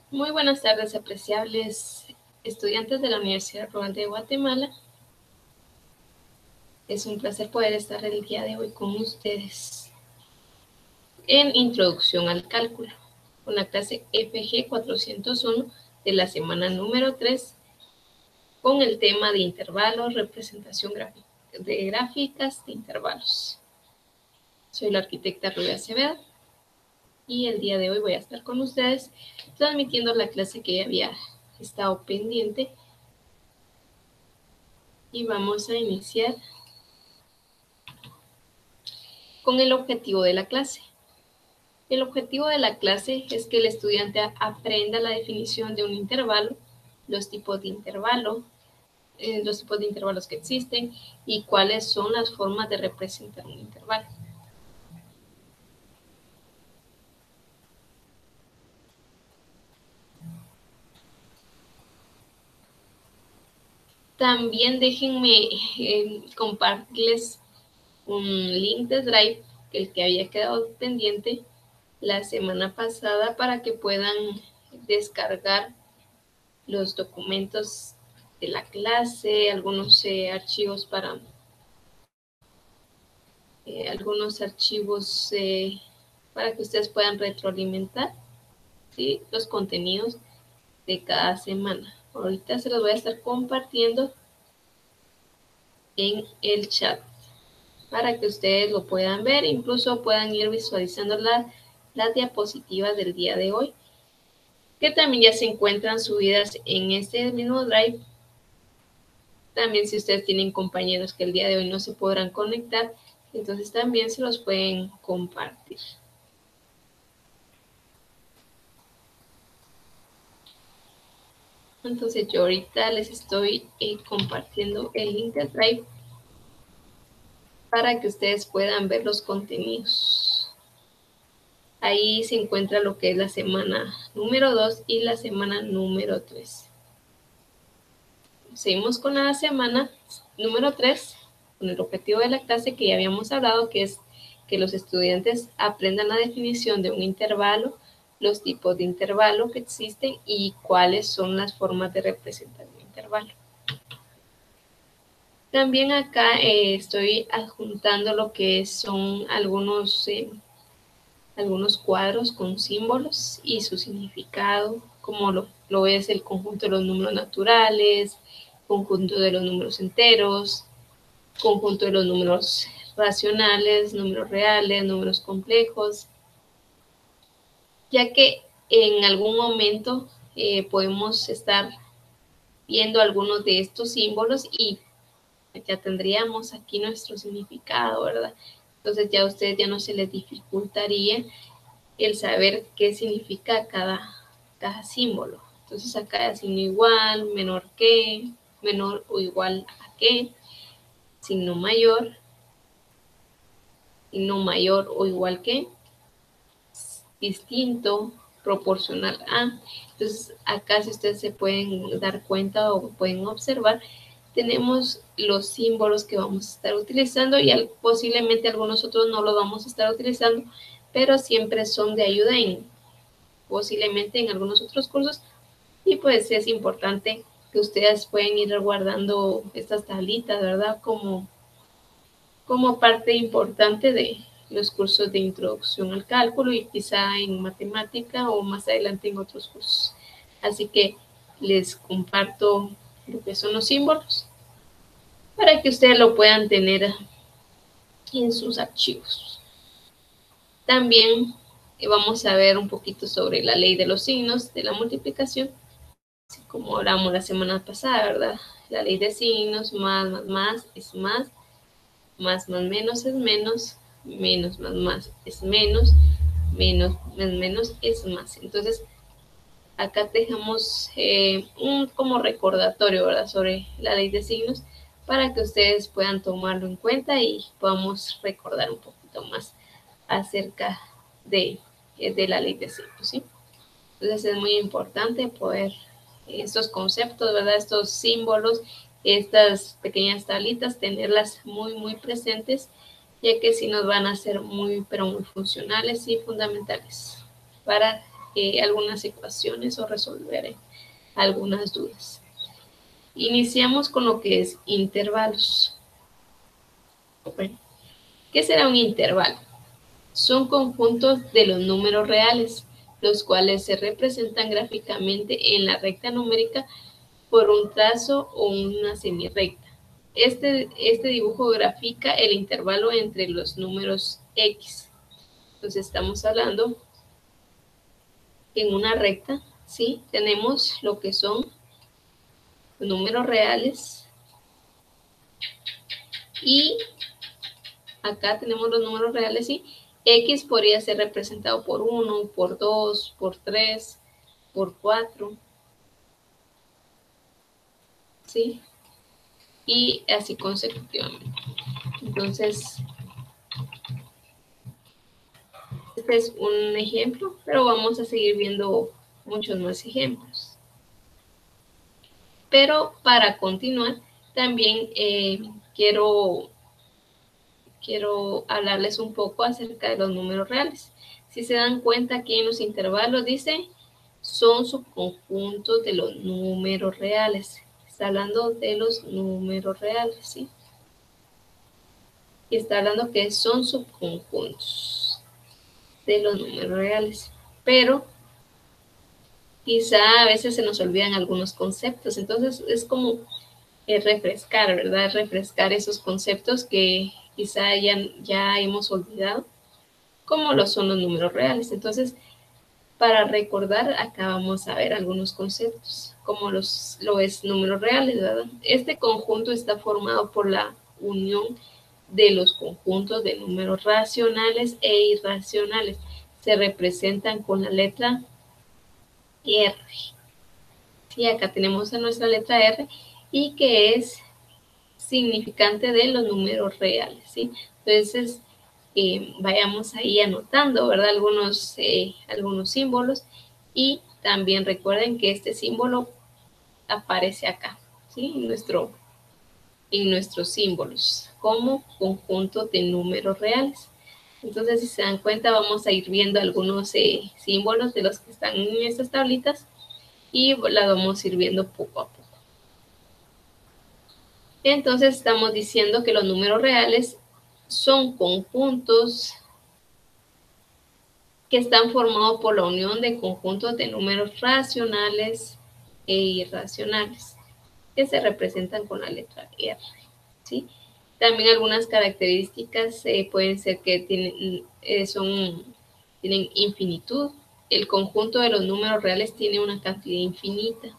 Muy buenas tardes, apreciables estudiantes de la Universidad Rural de Guatemala. Es un placer poder estar el día de hoy con ustedes en Introducción al Cálculo, con la clase FG 401 de la semana número 3, con el tema de intervalos, representación de gráficas de intervalos. Soy la arquitecta Rubia Acevedo y el día de hoy voy a estar con ustedes transmitiendo la clase que ya había estado pendiente. Y vamos a iniciar con el objetivo de la clase. El objetivo de la clase es que el estudiante aprenda la definición de un intervalo, los tipos de intervalos que existen y cuáles son las formas de representar un intervalo. También déjenme compartirles un link de Drive, el que había quedado pendiente la semana pasada, para que puedan descargar los documentos de la clase, algunos archivos para que ustedes puedan retroalimentar, ¿sí?, los contenidos de cada semana. Ahorita se los voy a estar compartiendo en el chat para que ustedes lo puedan ver, incluso puedan ir visualizando las diapositivas del día de hoy, que también ya se encuentran subidas en este mismo Drive. También, si ustedes tienen compañeros que el día de hoy no se podrán conectar, entonces también se los pueden compartir. Entonces yo ahorita les estoy compartiendo el link de Drive para que ustedes puedan ver los contenidos. Ahí se encuentra lo que es la semana número 2 y la semana número 3. Seguimos con la semana número 3, con el objetivo de la clase que ya habíamos hablado, que es que los estudiantes aprendan la definición de un intervalo, los tipos de intervalo que existen y cuáles son las formas de representar un intervalo. También acá estoy adjuntando lo que son algunos cuadros con símbolos y su significado, como lo es el conjunto de los números naturales, conjunto de los números enteros, conjunto de los números racionales, números reales, números complejos, ya que en algún momento podemos estar viendo algunos de estos símbolos y ya tendríamos aquí nuestro significado, ¿verdad? Entonces ya a ustedes ya no se les dificultaría el saber qué significa cada símbolo. Entonces acá es signo igual, menor que, menor o igual a qué, signo mayor o igual que, distinto, proporcional a. Entonces acá, si ustedes se pueden dar cuenta o pueden observar, tenemos los símbolos que vamos a estar utilizando y posiblemente algunos otros no los vamos a estar utilizando, pero siempre son de ayuda posiblemente en algunos otros cursos, y pues es importante que ustedes pueden ir guardando estas tablitas, ¿verdad? Como parte importante de los cursos de introducción al cálculo y quizá en matemática o más adelante en otros cursos. Así que les comparto lo que son los símbolos para que ustedes lo puedan tener en sus archivos. También vamos a ver un poquito sobre la ley de los signos de la multiplicación, así como hablamos la semana pasada, ¿verdad? La ley de signos, más es más menos es menos, menos más es menos, menos es más. Entonces, acá dejamos un como recordatorio, ¿verdad?, sobre la ley de signos, para que ustedes puedan tomarlo en cuenta y podamos recordar un poquito más acerca de la ley de signos, ¿sí? Entonces es muy importante poder estos conceptos, ¿verdad?, estos símbolos, estas pequeñas tablitas, tenerlas muy presentes, ya que sí nos van a ser pero muy funcionales y fundamentales para algunas ecuaciones o resolver algunas dudas. Iniciamos con lo que es intervalos. Bueno, ¿qué será un intervalo? Son conjuntos de los números reales, los cuales se representan gráficamente en la recta numérica por un trazo o una semirrecta. Este dibujo grafica el intervalo entre los números X. Entonces estamos hablando en una recta, ¿sí? Tenemos lo que son los números reales y acá tenemos los números reales, ¿sí? X podría ser representado por 1, por 2, por 3, por 4, ¿sí? Y así consecutivamente. Entonces, este es un ejemplo, pero vamos a seguir viendo muchos más ejemplos. Pero para continuar, también quiero hablarles un poco acerca de los números reales. Si se dan cuenta, aquí en los intervalos dice, son subconjuntos de los números reales. Está hablando de los números reales, ¿sí? Y está hablando que son subconjuntos de los números reales. Pero quizá a veces se nos olvidan algunos conceptos. Entonces es como refrescar, ¿verdad? Refrescar esos conceptos que quizá ya hemos olvidado, como lo son los números reales. Entonces, para recordar, acá vamos a ver algunos conceptos, como lo es números reales, ¿verdad? Este conjunto está formado por la unión de los conjuntos de números racionales e irracionales. Se representan con la letra R. Sí, acá tenemos a nuestra letra R y que es significante de los números reales, ¿sí? Entonces, vayamos ahí anotando, ¿verdad? Algunos símbolos y también recuerden que este símbolo aparece acá, ¿sí? En nuestros símbolos como conjunto de números reales. Entonces, si se dan cuenta, vamos a ir viendo algunos símbolos de los que están en estas tablitas y las vamos a ir viendo poco a poco. Entonces, estamos diciendo que los números reales son conjuntos que están formados por la unión de conjuntos de números racionales e irracionales, que se representan con la letra R, ¿sí? También algunas características pueden ser que tienen infinitud. El conjunto de los números reales tiene una cantidad infinita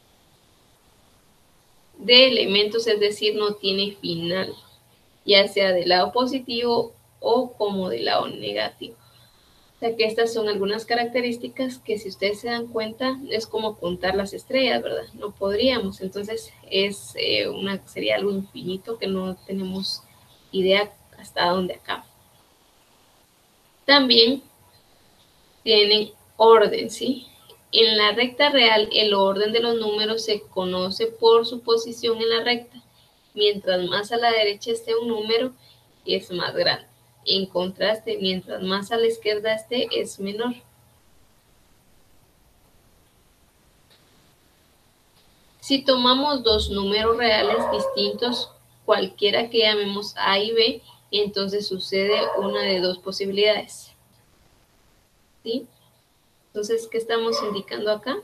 de elementos, es decir, no tiene final, ya sea del lado positivo o como del lado negativo. O sea que estas son algunas características que, si ustedes se dan cuenta, es como contar las estrellas, ¿verdad? No podríamos. Entonces sería algo infinito que no tenemos idea hasta dónde acaba. También tienen orden, ¿sí? En la recta real, el orden de los números se conoce por su posición en la recta. Mientras más a la derecha esté un número, es más grande. En contraste, mientras más a la izquierda esté, es menor. Si tomamos dos números reales distintos, cualquiera que llamemos A y B, entonces sucede una de dos posibilidades, ¿sí? Entonces, ¿qué estamos indicando acá?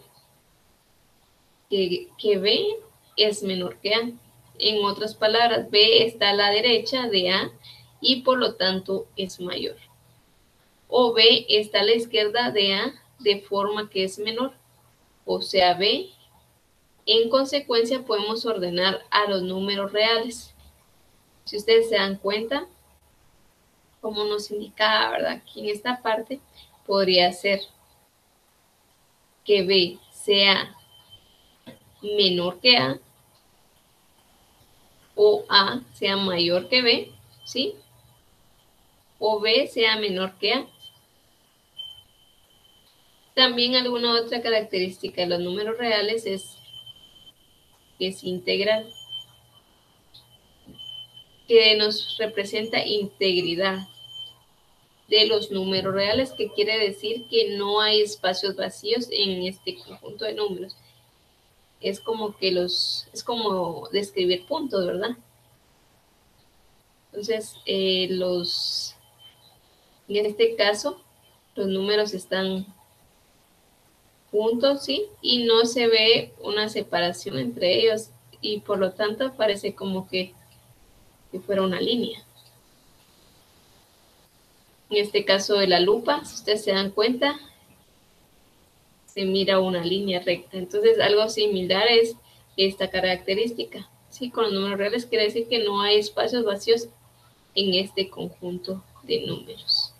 Que B es menor que A. En otras palabras, B está a la derecha de A y por lo tanto es mayor. O B está a la izquierda de A de forma que es menor. O sea, B, en consecuencia, podemos ordenar a los números reales. Si ustedes se dan cuenta, como nos indicaba, ¿verdad? Aquí en esta parte podría ser que B sea menor que A o A sea mayor que B, ¿sí? O B sea menor que A. También alguna otra característica de los números reales es que es integral, que nos representa integridad de los números reales, que quiere decir que no hay espacios vacíos en este conjunto de números. Es como describir puntos, ¿verdad? Entonces, en este caso, los números están juntos, ¿sí? Y no se ve una separación entre ellos y por lo tanto parece como que fuera una línea. En este caso de la lupa, si ustedes se dan cuenta, se mira una línea recta. Entonces, algo similar es esta característica. ¿Sí? Con los números reales quiere decir que no hay espacios vacíos en este conjunto de números.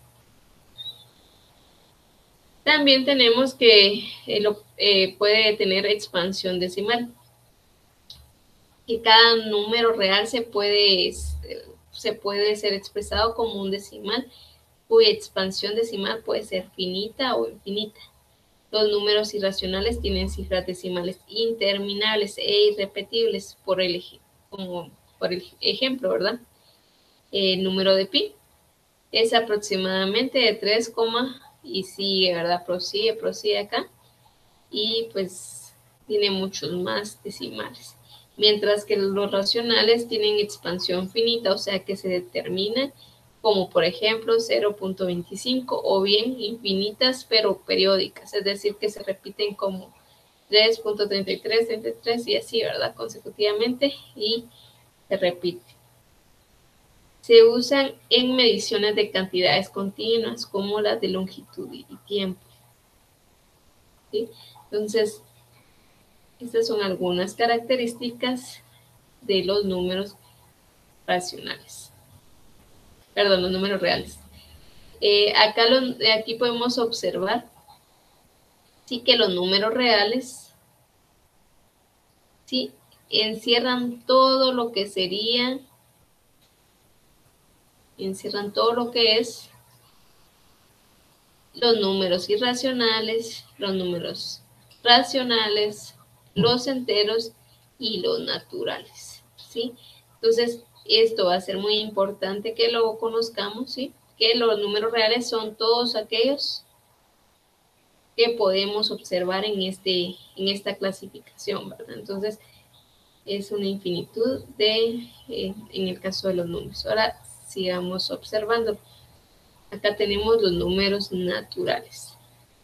También tenemos que puede tener expansión decimal. Que cada número real se puede ser expresado como un decimal, cuya expansión decimal puede ser finita o infinita. Los números irracionales tienen cifras decimales interminables e irrepetibles, por el ejemplo, ¿verdad? El número de pi es aproximadamente de 3, y sigue, ¿verdad? Prosigue acá. Y pues tiene muchos más decimales. Mientras que los racionales tienen expansión finita, o sea que se determinan como por ejemplo 0.25 o bien infinitas pero periódicas, es decir que se repiten como 3.33, 33 y así, ¿verdad? Consecutivamente y se repite. Se usan en mediciones de cantidades continuas como las de longitud y tiempo. ¿Sí? Entonces, estas son algunas características de los números racionales. Perdón, los números reales. Aquí podemos observar sí que los números reales sí encierran todo lo que es los números irracionales, los números racionales, los enteros y los naturales, ¿sí? Entonces, esto va a ser muy importante que lo conozcamos, ¿sí? Que los números reales son todos aquellos que podemos observar en esta clasificación, ¿verdad? Entonces, es una infinitud en el caso de los números. Ahora, sigamos observando. Acá tenemos los números naturales.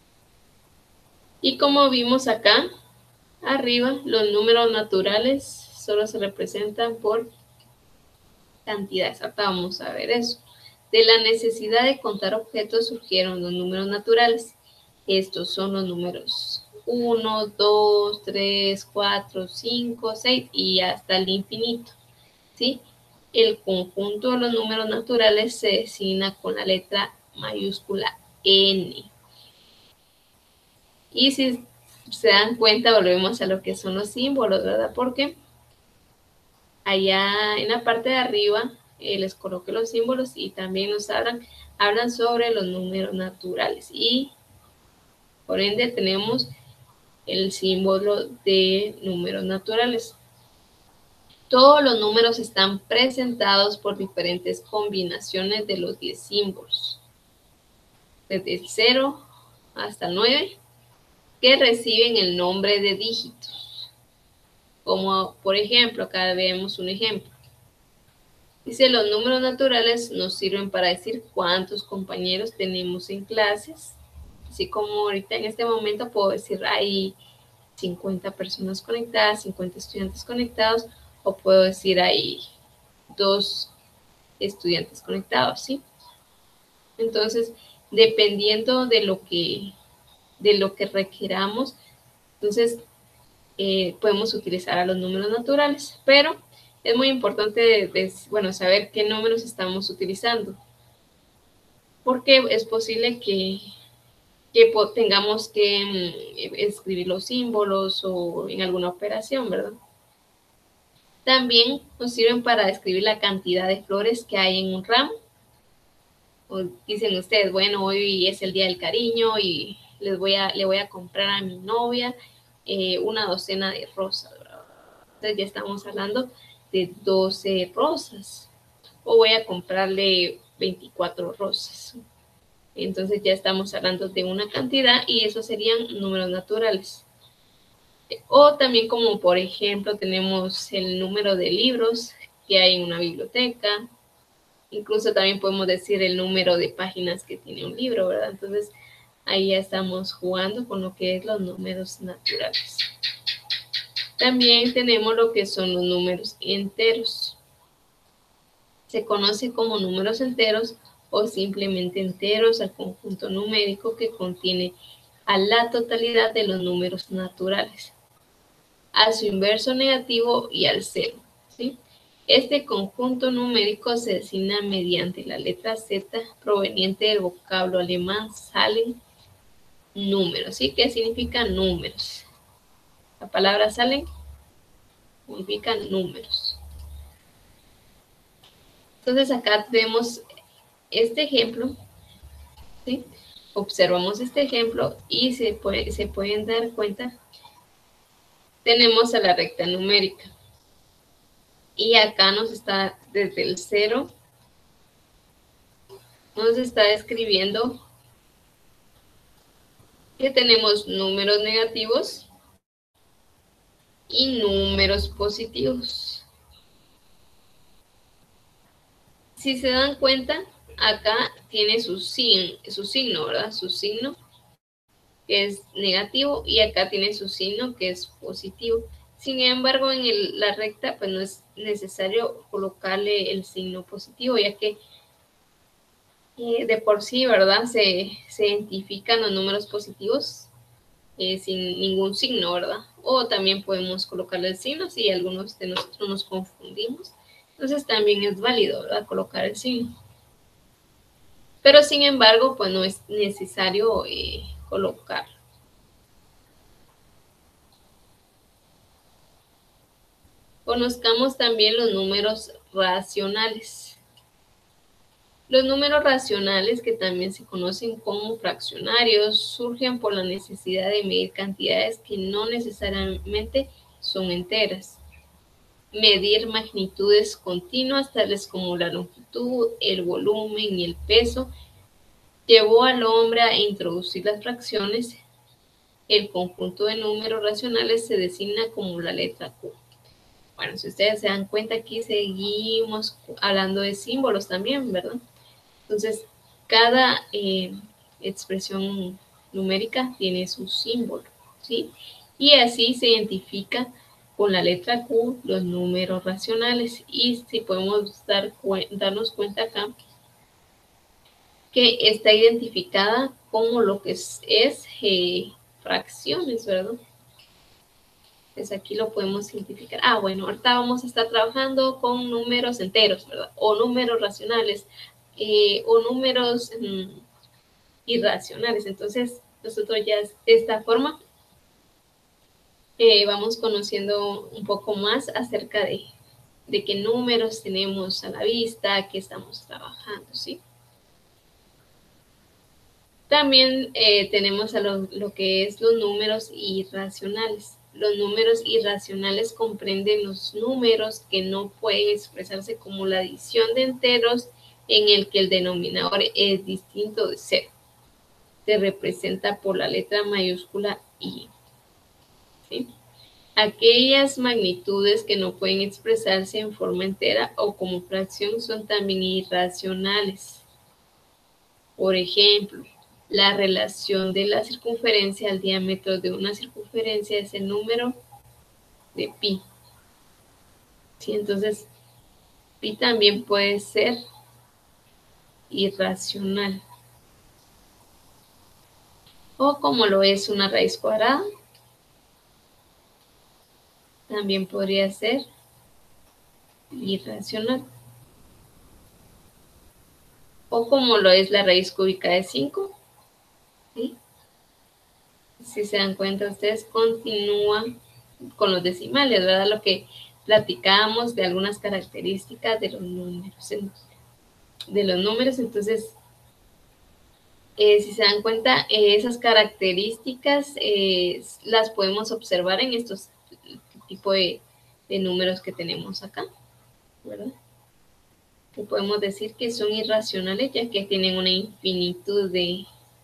Y como vimos acá, arriba, los números naturales solo se representan por cantidades. Ahora vamos a ver eso. De la necesidad de contar objetos surgieron los números naturales. Estos son los números 1, 2, 3, 4, 5, 6 y hasta el infinito. ¿Sí? El conjunto de los números naturales se designa con la letra mayúscula N. Y si se dan cuenta, volvemos a lo que son los símbolos, ¿verdad? Porque allá en la parte de arriba les coloqué los símbolos y también nos hablan sobre los números naturales. Y por ende tenemos el símbolo de números naturales. Todos los números están presentados por diferentes combinaciones de los 10 símbolos, desde el 0 hasta el 9, que reciben el nombre de dígitos. Como por ejemplo, acá vemos un ejemplo. Dice, los números naturales nos sirven para decir cuántos compañeros tenemos en clases. Así como ahorita en este momento puedo decir, hay 50 personas conectadas, 50 estudiantes conectados, o puedo decir, hay 2 estudiantes conectados, ¿sí? Entonces, dependiendo de lo que requeramos, entonces podemos utilizar a los números naturales, pero es muy importante saber qué números estamos utilizando, porque es posible que tengamos que escribir los símbolos o en alguna operación, ¿verdad? También nos sirven para describir la cantidad de flores que hay en un ramo. O dicen ustedes, bueno, hoy es el día del cariño y le voy a comprar a mi novia una docena de rosas, ¿verdad? Entonces ya estamos hablando de 12 rosas. O voy a comprarle 24 rosas. Entonces ya estamos hablando de una cantidad y esos serían números naturales. O también como por ejemplo tenemos el número de libros que hay en una biblioteca. Incluso también podemos decir el número de páginas que tiene un libro, ¿verdad? Entonces ahí ya estamos jugando con lo que es los números naturales. También tenemos lo que son los números enteros. Se conoce como números enteros o simplemente enteros al conjunto numérico que contiene a la totalidad de los números naturales, a su inverso negativo y al cero, ¿sí? Este conjunto numérico se designa mediante la letra Z proveniente del vocablo alemán Zahlen, números, ¿sí? ¿Qué significa números? La palabra Zahlen significa números. Entonces acá vemos este ejemplo, ¿sí? Observamos este ejemplo y se pueden dar cuenta, tenemos a la recta numérica. Y acá nos está desde el 0, nos está describiendo que tenemos números negativos y números positivos. Si se dan cuenta, acá tiene su signo, ¿verdad? Su signo que es negativo y acá tiene su signo que es positivo. Sin embargo, en la recta pues no es necesario colocarle el signo positivo, ya que de por sí, ¿verdad? Se identifican los números positivos sin ningún signo, ¿verdad? O también podemos colocarle el signo si algunos de nosotros nos confundimos. Entonces también es válido, ¿verdad? Colocar el signo. Pero sin embargo, pues no es necesario colocarlo. Conozcamos también los números racionales. Los números racionales, que también se conocen como fraccionarios, surgen por la necesidad de medir cantidades que no necesariamente son enteras. Medir magnitudes continuas, tales como la longitud, el volumen y el peso, llevó al hombre a introducir las fracciones. El conjunto de números racionales se designa como la letra Q. Bueno, si ustedes se dan cuenta, aquí seguimos hablando de símbolos también, ¿verdad? Entonces, cada expresión numérica tiene su símbolo, ¿sí? Y así se identifica con la letra Q los números racionales. Y si podemos darnos cuenta acá que está identificada como lo que es fracciones, ¿verdad? Pues aquí lo podemos identificar. Ah, bueno, ahorita vamos a estar trabajando con números enteros, ¿verdad? O números racionales, o números irracionales. Entonces, nosotros ya de esta forma vamos conociendo un poco más acerca de qué números tenemos a la vista, qué estamos trabajando, ¿sí? También tenemos a lo que es los números irracionales. Los números irracionales comprenden los números que no pueden expresarse como la adición de enteros en el que el denominador es distinto de cero. Se representa por la letra mayúscula I, ¿sí? Aquellas magnitudes que no pueden expresarse en forma entera o como fracción son también irracionales. Por ejemplo, la relación de la circunferencia al diámetro de una circunferencia es el número de pi. ¿Sí? Entonces, pi también puede ser irracional. O como lo es una raíz cuadrada, también podría ser irracional. O como lo es la raíz cúbica de 5. ¿Sí? Si se dan cuenta, ustedes continúan con los decimales, ¿verdad? Lo que platicábamos de algunas características de los números. Entonces, si se dan cuenta, esas características las podemos observar en estos tipos de números que tenemos acá, ¿verdad? que podemos decir que son irracionales, ya que tienen una infinitud de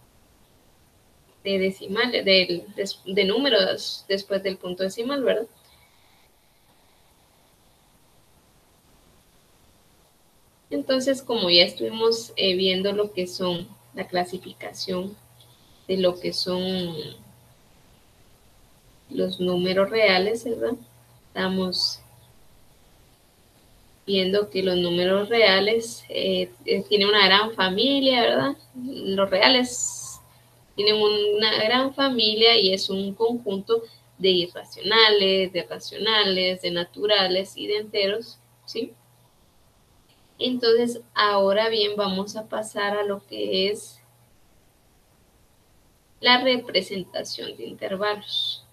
decimales, de números después del punto decimal, ¿verdad? Entonces, como ya estuvimos viendo lo que son la clasificación de lo que son los números reales, ¿verdad? Estamos viendo que los números reales tienen una gran familia, ¿verdad? Los reales tienen una gran familia y es un conjunto de irracionales, de racionales, de naturales y de enteros, ¿sí? Entonces, ahora bien, vamos a pasar a lo que es la representación de intervalos,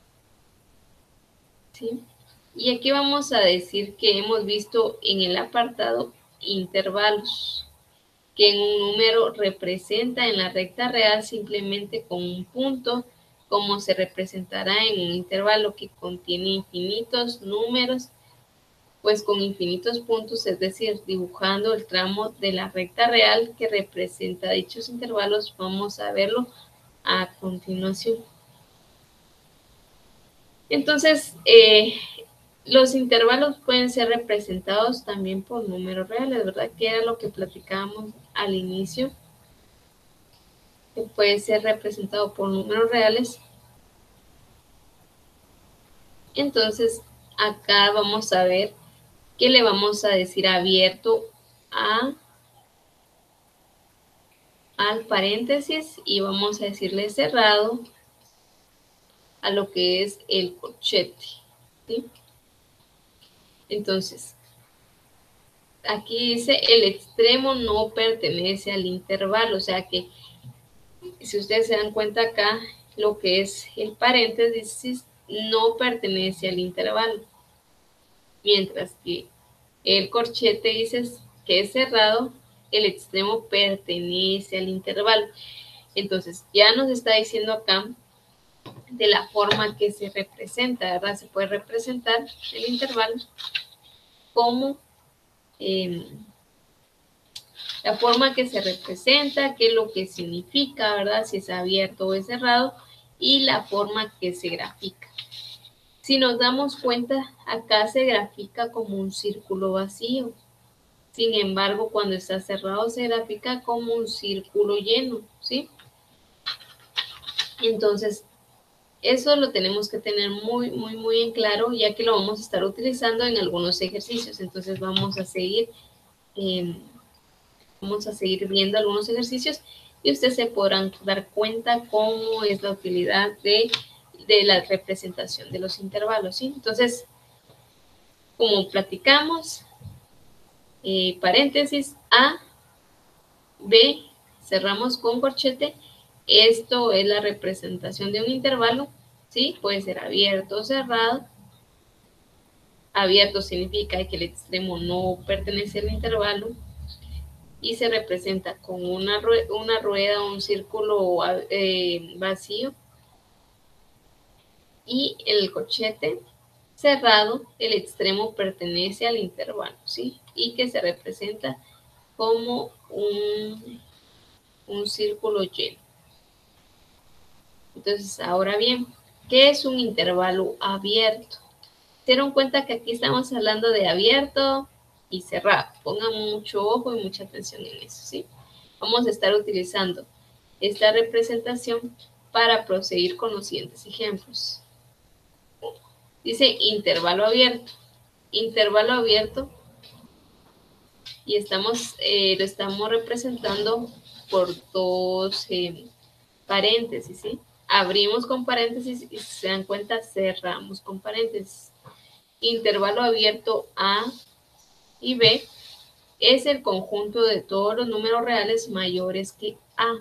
¿sí? Y aquí vamos a decir que hemos visto en el apartado intervalos, que en un número representa en la recta real simplemente con un punto, como se representará en un intervalo que contiene infinitos números, pues con infinitos puntos, es decir, dibujando el tramo de la recta real que representa dichos intervalos. Vamos a verlo a continuación. Entonces, los intervalos pueden ser representados también por números reales, ¿verdad? Que era lo que platicábamos al inicio, que puede ser representado por números reales. Entonces, acá vamos a ver que le vamos a decir abierto al paréntesis y vamos a decirle cerrado a lo que es el corchete, ¿sí? Entonces, aquí dice el extremo no pertenece al intervalo, o sea que si ustedes se dan cuenta acá, lo que es el paréntesis no pertenece al intervalo, mientras que el corchete dice que es cerrado, el extremo pertenece al intervalo. Entonces, ya nos está diciendo acá de la forma que se representa, ¿verdad? Se puede representar el intervalo como la forma que se representa, qué es lo que significa, ¿verdad? Si es abierto o es cerrado, y la forma que se grafica. Si nos damos cuenta, acá se grafica como un círculo vacío. Sin embargo, cuando está cerrado se grafica como un círculo lleno, ¿sí? Entonces, eso lo tenemos que tener muy en claro, ya que lo vamos a estar utilizando en algunos ejercicios. Entonces, vamos a seguir viendo algunos ejercicios y ustedes se podrán dar cuenta cómo es la utilidad de la representación de los intervalos, ¿sí? Entonces, como platicamos, paréntesis A, B, cerramos con corchete. Esto es la representación de un intervalo, ¿sí? Puede ser abierto o cerrado. Abierto significa que el extremo no pertenece al intervalo y se representa con una rueda o un círculo vacío. Y el corchete cerrado, el extremo pertenece al intervalo, ¿sí? Y que se representa como un círculo lleno. Entonces, ahora bien, ¿qué es un intervalo abierto? Se dieron cuenta que aquí estamos hablando de abierto y cerrado. Pongan mucho ojo y mucha atención en eso, ¿sí? Vamos a estar utilizando esta representación para proseguir con los siguientes ejemplos. Dice intervalo abierto. Intervalo abierto y lo estamos representando por dos paréntesis, ¿sí? Abrimos con paréntesis y si se dan cuenta cerramos con paréntesis. Intervalo abierto A y B es el conjunto de todos los números reales mayores que A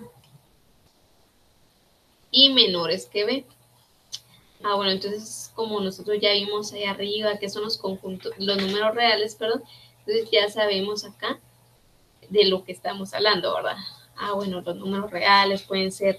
y menores que B. Bueno, entonces como nosotros ya vimos ahí arriba que son los números reales, perdón, entonces ya sabemos acá de lo que estamos hablando, ¿verdad? Bueno, los números reales pueden ser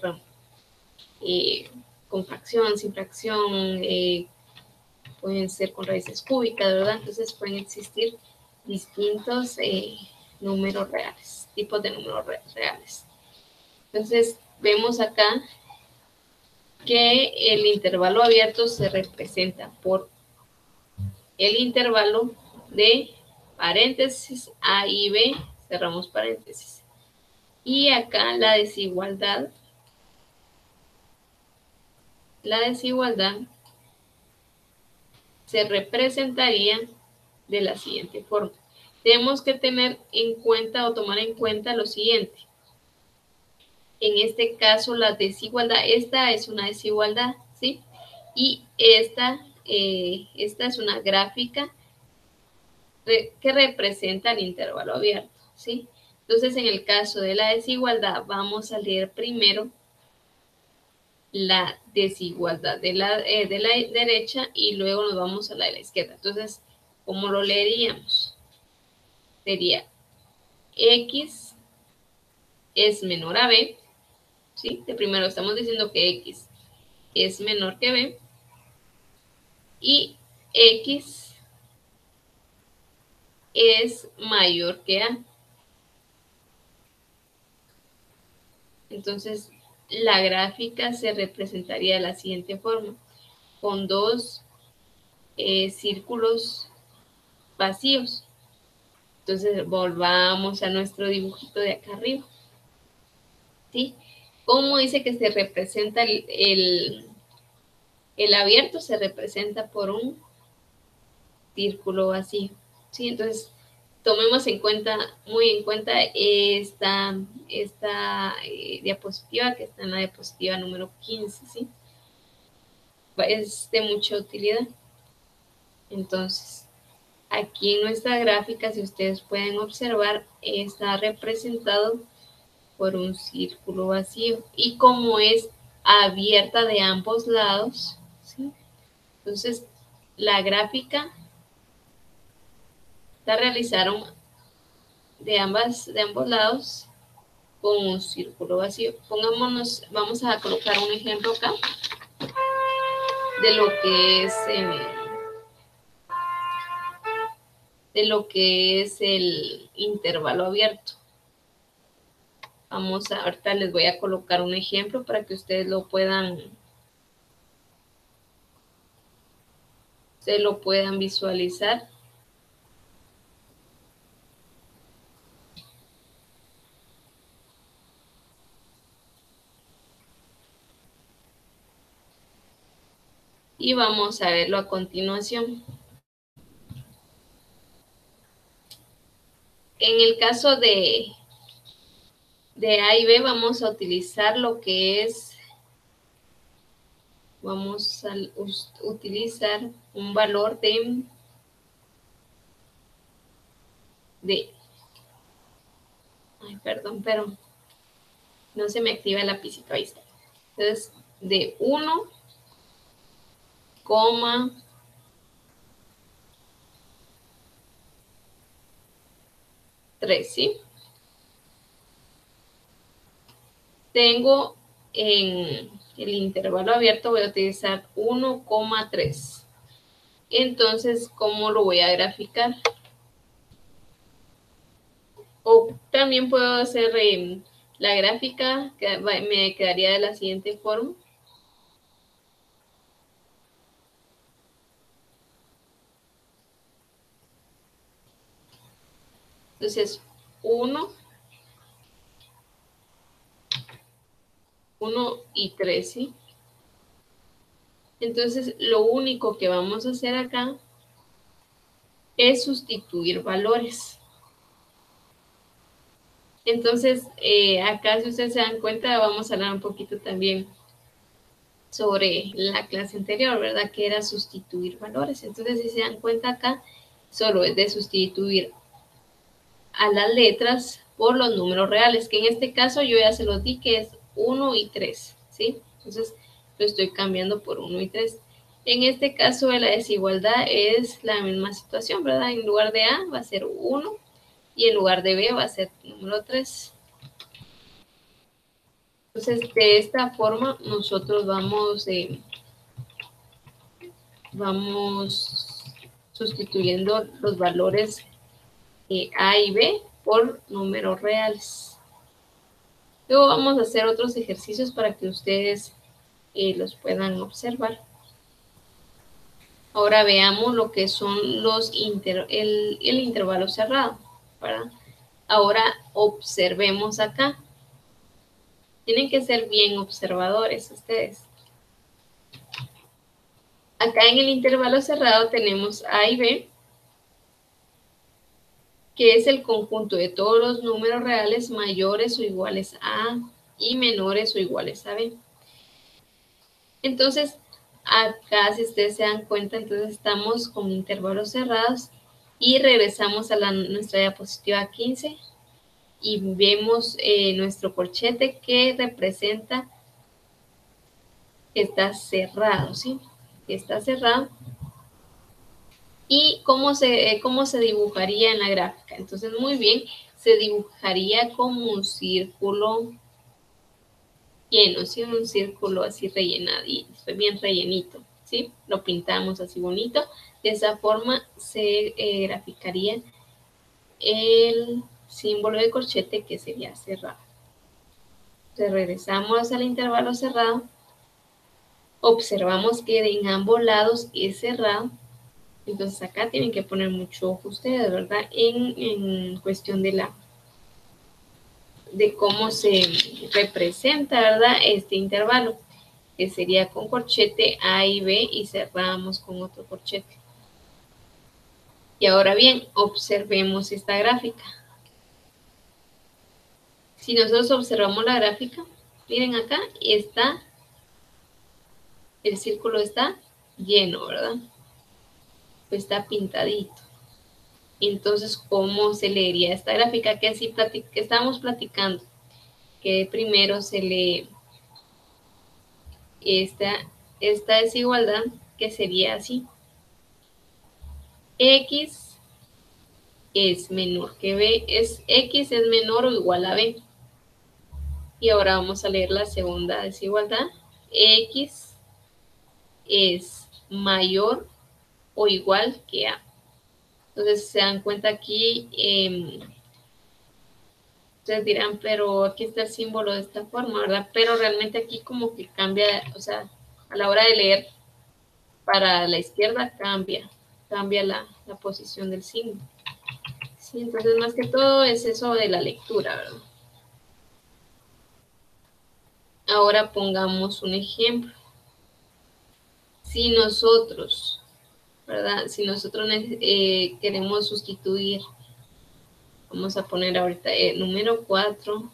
con fracción, sin fracción, pueden ser con raíces cúbicas, ¿verdad? Entonces pueden existir distintos números reales, tipos de números reales. Entonces, vemos acá que el intervalo abierto se representa por el intervalo de paréntesis A y B, cerramos paréntesis. Y acá la desigualdad se representaría de la siguiente forma. Tenemos que tener en cuenta o tomar en cuenta lo siguiente. En este caso, la desigualdad, esta es una desigualdad, ¿sí? Y esta es una gráfica que representa el intervalo abierto, ¿sí? Entonces, en el caso de la desigualdad, vamos a leer primero la desigualdad de la derecha y luego nos vamos a la de la izquierda. Entonces, ¿cómo lo leeríamos? Sería X es menor a B, ¿sí? De primero estamos diciendo que X es menor que B y X es mayor que A. Entonces, la gráfica se representaría de la siguiente forma, con dos círculos vacíos. Entonces, volvamos a nuestro dibujito de acá arriba. ¿Sí? ¿Cómo dice que se representa el abierto? Se representa por un círculo vacío. ¿Sí? Entonces, tomemos muy en cuenta esta diapositiva que está en la diapositiva número 15, ¿sí? Es de mucha utilidad. Entonces, aquí en nuestra gráfica, si ustedes pueden observar, está representado por un círculo vacío. Y como es abierta de ambos lados, ¿sí? Entonces, la gráfica la realizaron de ambos lados con un círculo vacío. Pongámonos, vamos a colocar un ejemplo acá de lo que es el intervalo abierto. Vamos a, ahorita les voy a colocar un ejemplo para que ustedes se lo puedan visualizar. Y vamos a verlo a continuación. En el caso de A y B vamos a utilizar lo que es, vamos a utilizar un valor de ay, perdón, pero no se me activa el lapicito, ahí está. Entonces, de 1,3, ¿sí? Tengo en el intervalo abierto, voy a utilizar 1,3. Entonces, ¿cómo lo voy a graficar? O también puedo hacer la gráfica, que me quedaría de la siguiente forma. Entonces, 1 y 3, ¿sí? Entonces, lo único que vamos a hacer acá es sustituir valores. Entonces, acá si ustedes se dan cuenta, vamos a hablar un poquito también sobre la clase anterior, ¿verdad? Que era sustituir valores. Entonces, si se dan cuenta acá, solo es de sustituir a las letras por los números reales, que en este caso yo ya se los di, que es 1 y 3, ¿sí? Entonces, lo estoy cambiando por 1 y 3. En este caso de la desigualdad es la misma situación, ¿verdad? En lugar de A va a ser 1 y en lugar de B va a ser número 3. Entonces, de esta forma nosotros vamos sustituyendo los valores A y B por números reales. Luego vamos a hacer otros ejercicios para que ustedes los puedan observar. Ahora veamos lo que son el intervalo cerrado, ¿verdad? Ahora observemos acá. Tienen que ser bien observadores ustedes. Acá en el intervalo cerrado tenemos A y B, que es el conjunto de todos los números reales mayores o iguales a A y menores o iguales a B. Entonces, acá, si ustedes se dan cuenta, entonces estamos con intervalos cerrados y regresamos a nuestra diapositiva 15 y vemos nuestro corchete que representa que está cerrado, ¿sí? Que está cerrado. ¿Y cómo se dibujaría en la gráfica? Entonces, muy bien, se dibujaría como un círculo lleno, ¿sí? Un círculo así rellenadito, bien rellenito, ¿sí? Lo pintamos así bonito. De esa forma se graficaría el símbolo de corchete que sería cerrado. Entonces, regresamos al intervalo cerrado. Observamos que en ambos lados es cerrado. Entonces acá tienen que poner mucho ojo ustedes, ¿verdad? En cuestión de cómo se representa, ¿verdad? Este intervalo, que sería con corchete A y B y cerramos con otro corchete. Y ahora bien, observemos esta gráfica. Si nosotros observamos la gráfica, miren acá, el círculo está lleno, ¿verdad? Pues está pintadito. Entonces, ¿cómo se leería esta gráfica? Que así que estamos platicando. Que primero se lee esta desigualdad, que sería así. X es menor que B, X es menor o igual a B. Y ahora vamos a leer la segunda desigualdad. X es mayor o igual que A. Entonces, se dan cuenta aquí, ustedes dirán, pero aquí está el símbolo de esta forma, ¿verdad? Pero realmente aquí como que cambia, o sea, a la hora de leer, para la izquierda cambia la posición del signo. Sí, entonces más que todo es eso de la lectura, ¿verdad? Ahora pongamos un ejemplo. Si nosotros, ¿verdad? Si nosotros queremos sustituir, vamos a poner ahorita número 4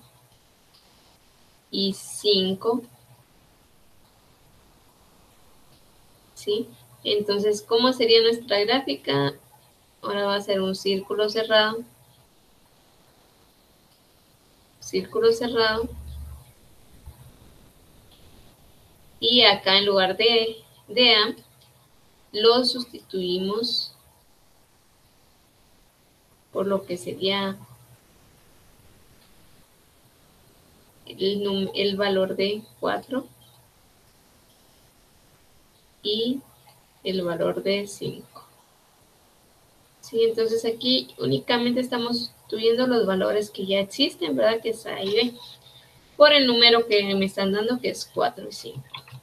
y 5, ¿sí? Entonces, ¿cómo sería nuestra gráfica? Ahora va a ser un círculo cerrado, y acá en lugar de A, lo sustituimos por lo que sería el valor de 4 y el valor de 5. Sí, entonces aquí únicamente estamos sustituyendo los valores que ya existen, ¿verdad? Que es A y B, por el número que me están dando, que es 4 y 5.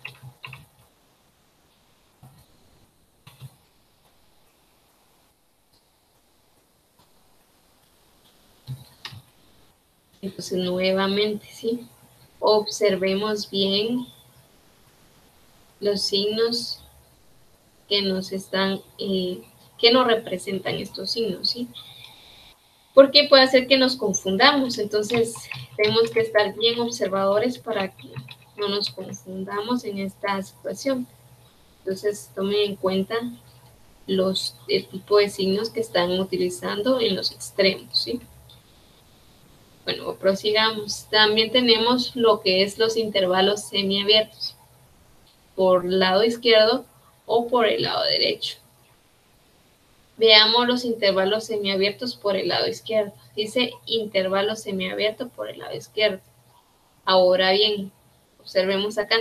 Entonces, nuevamente, ¿sí? Observemos bien los signos que nos están, que nos representan estos signos, ¿sí? Porque puede hacer que nos confundamos, entonces tenemos que estar bien observadores para que no nos confundamos en esta situación. Entonces, tomen en cuenta el tipo de signos que están utilizando en los extremos, ¿sí? Bueno, prosigamos. También tenemos lo que es los intervalos semiabiertos, por el lado izquierdo o por el lado derecho. Veamos los intervalos semiabiertos por el lado izquierdo. Dice intervalo semiabierto por el lado izquierdo. Ahora bien, observemos acá.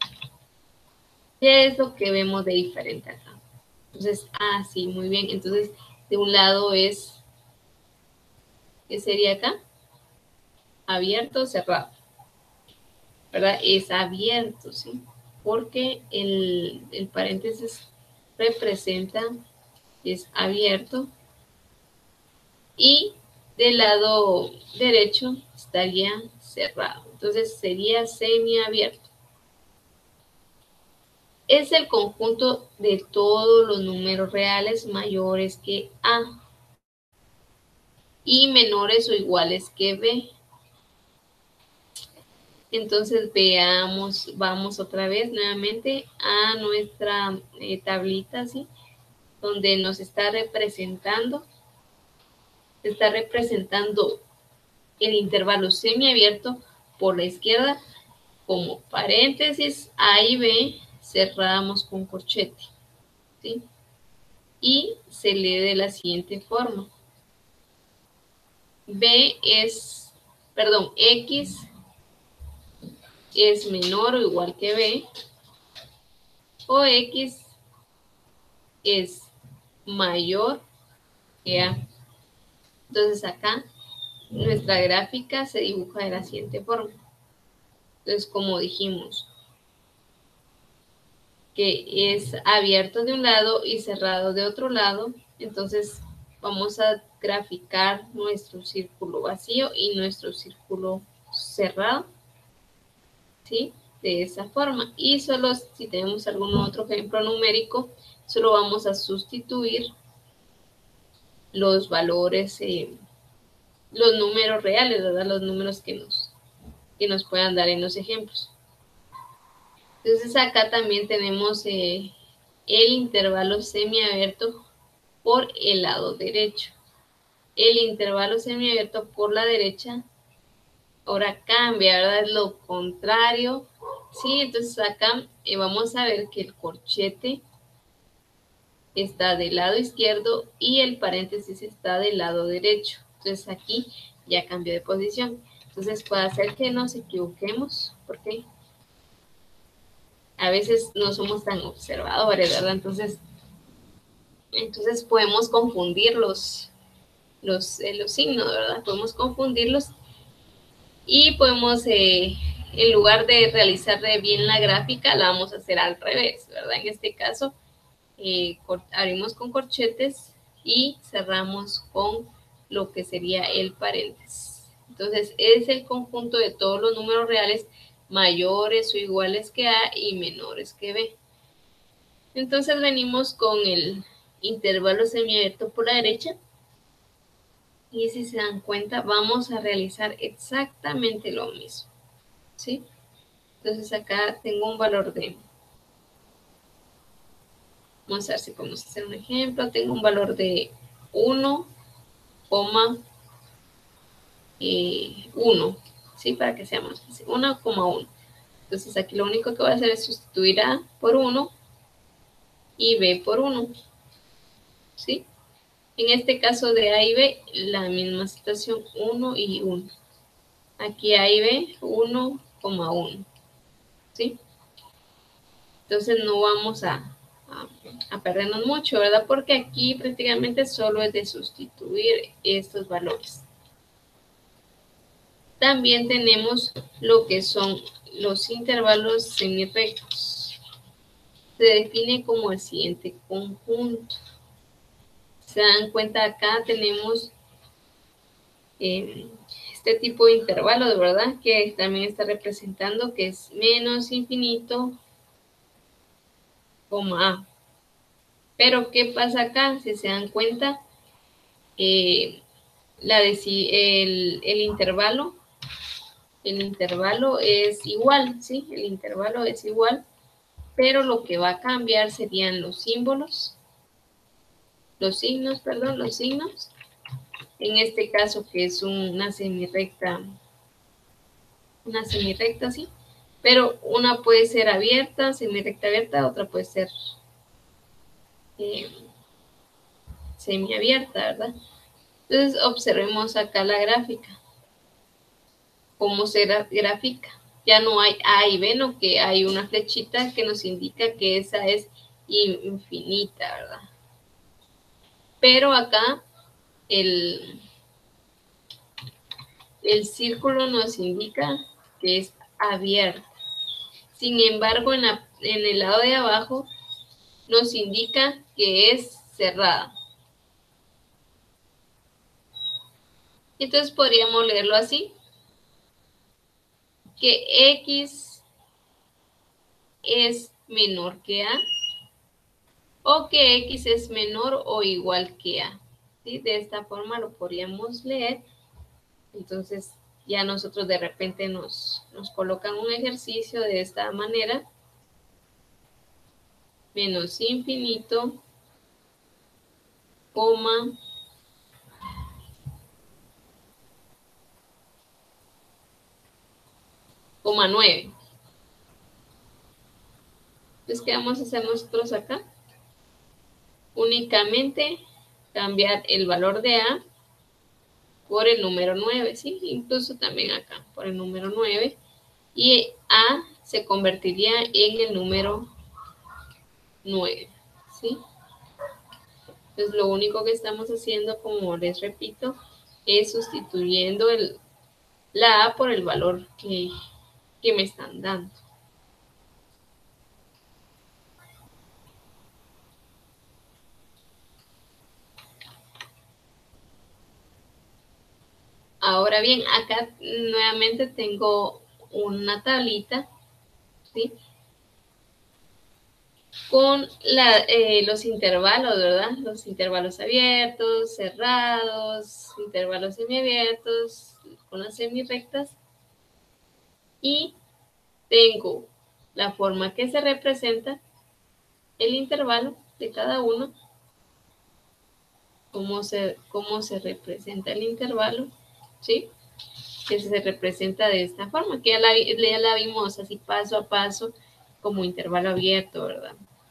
¿Qué es lo que vemos de diferente acá? Entonces, sí, muy bien. Entonces, de un lado es ¿Qué sería acá? Abierto o cerrado, ¿verdad? Es abierto, ¿sí? Porque el paréntesis representa, es abierto, y del lado derecho estaría cerrado. Entonces sería semiabierto. Es el conjunto de todos los números reales mayores que A y menores o iguales que B. Entonces veamos, vamos otra vez nuevamente a nuestra tablita, ¿sí? Donde nos está representando el intervalo semiabierto por la izquierda como paréntesis A y B cerramos con corchete, ¿sí? Y se lee de la siguiente forma. X es menor o igual que B, o X es mayor que A. Entonces acá nuestra gráfica se dibuja de la siguiente forma. Entonces, como dijimos, que es abierto de un lado y cerrado de otro lado, entonces vamos a graficar nuestro círculo vacío y nuestro círculo cerrado, ¿sí? De esa forma. Y solo si tenemos algún otro ejemplo numérico, solo vamos a sustituir los valores, los números reales, ¿verdad? Los números que nos puedan dar en los ejemplos. Entonces acá también tenemos el intervalo semiabierto por el lado derecho. El intervalo semiabierto por la derecha ahora cambia, ¿verdad? Es lo contrario. Sí, entonces acá vamos a ver que el corchete está del lado izquierdo y el paréntesis está del lado derecho. Entonces aquí ya cambió de posición. Entonces puede ser que nos equivoquemos, porque a veces no somos tan observadores, ¿verdad? Entonces podemos confundir los signos, ¿verdad? Podemos confundirlos y podemos, en lugar de realizar bien la gráfica, la vamos a hacer al revés, ¿verdad? En este caso, abrimos con corchetes y cerramos con lo que sería el paréntesis. Entonces, es el conjunto de todos los números reales mayores o iguales que A y menores que B. Entonces, venimos con el intervalo semiabierto por la derecha. Y si se dan cuenta, vamos a realizar exactamente lo mismo, ¿sí? Entonces acá tengo un valor de, vamos a ver si podemos hacer un ejemplo, tengo un valor de 1,1, ¿sí? Para que sea más fácil, 1,1. Entonces aquí lo único que voy a hacer es sustituir A por 1 y B por 1, ¿sí? En este caso de A y B, la misma situación, 1 y 1. Aquí A y B, 1,1, ¿sí? Entonces no vamos a perdernos mucho, ¿verdad? Porque aquí prácticamente solo es de sustituir estos valores. También tenemos lo que son los intervalos semirrectos. Se define como el siguiente conjunto. Se dan cuenta, acá tenemos este tipo de intervalo, de verdad, que también está representando que es menos infinito, A. Pero, ¿qué pasa acá? Si se dan cuenta, el intervalo es igual, ¿sí? El intervalo es igual, pero lo que va a cambiar serían los signos. En este caso, que es una semirrecta, ¿sí? Pero una puede ser abierta, semirrecta abierta, otra puede ser semiabierta, ¿verdad? Entonces, observemos acá la gráfica. ¿Cómo se grafica? Ya no hay A y B, no, que hay una flechita que nos indica que esa es infinita, ¿verdad? Pero acá el círculo nos indica que es abierta. Sin embargo, en el lado de abajo nos indica que es cerrada. Entonces podríamos leerlo así, que X es menor que A, o que X es menor o igual que A. ¿Sí? De esta forma lo podríamos leer. Entonces ya nosotros de repente nos colocan un ejercicio de esta manera. Menos infinito, coma, coma 9. Entonces, ¿qué vamos a hacer nosotros acá? Únicamente cambiar el valor de A por el número 9, ¿sí? Incluso también acá, por el número 9. Y A se convertiría en el número 9, ¿sí? Entonces, lo único que estamos haciendo, como les repito, es sustituyendo la A por el valor que me están dando. Ahora bien, acá nuevamente tengo una tablita, ¿sí? Con los intervalos, ¿verdad? Los intervalos abiertos, cerrados, intervalos semiabiertos, con las semirrectas. Y tengo la forma que se representa el intervalo de cada uno, cómo se representa el intervalo, ¿sí? Que se representa de esta forma, que ya la vimos así paso a paso como intervalo abierto, ¿verdad?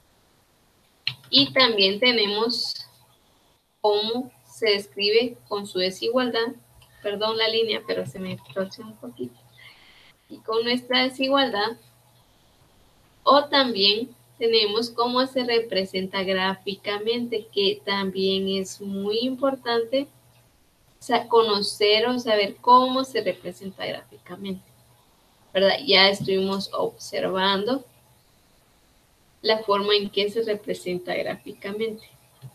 Y también tenemos cómo se describe con su desigualdad, perdón la línea, pero se me torce un poquito, y con nuestra desigualdad, o también tenemos cómo se representa gráficamente, que también es muy importante conocer o saber cómo se representa gráficamente, ¿verdad? Ya estuvimos observando la forma en que se representa gráficamente.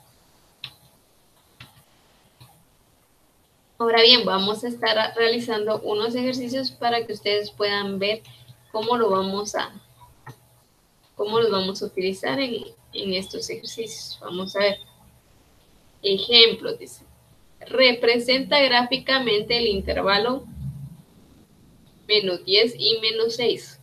Ahora bien, vamos a estar realizando unos ejercicios para que ustedes puedan ver cómo los vamos a utilizar en estos ejercicios. Vamos a ver. Ejemplo, dice. Representa gráficamente el intervalo menos 10 y menos 6.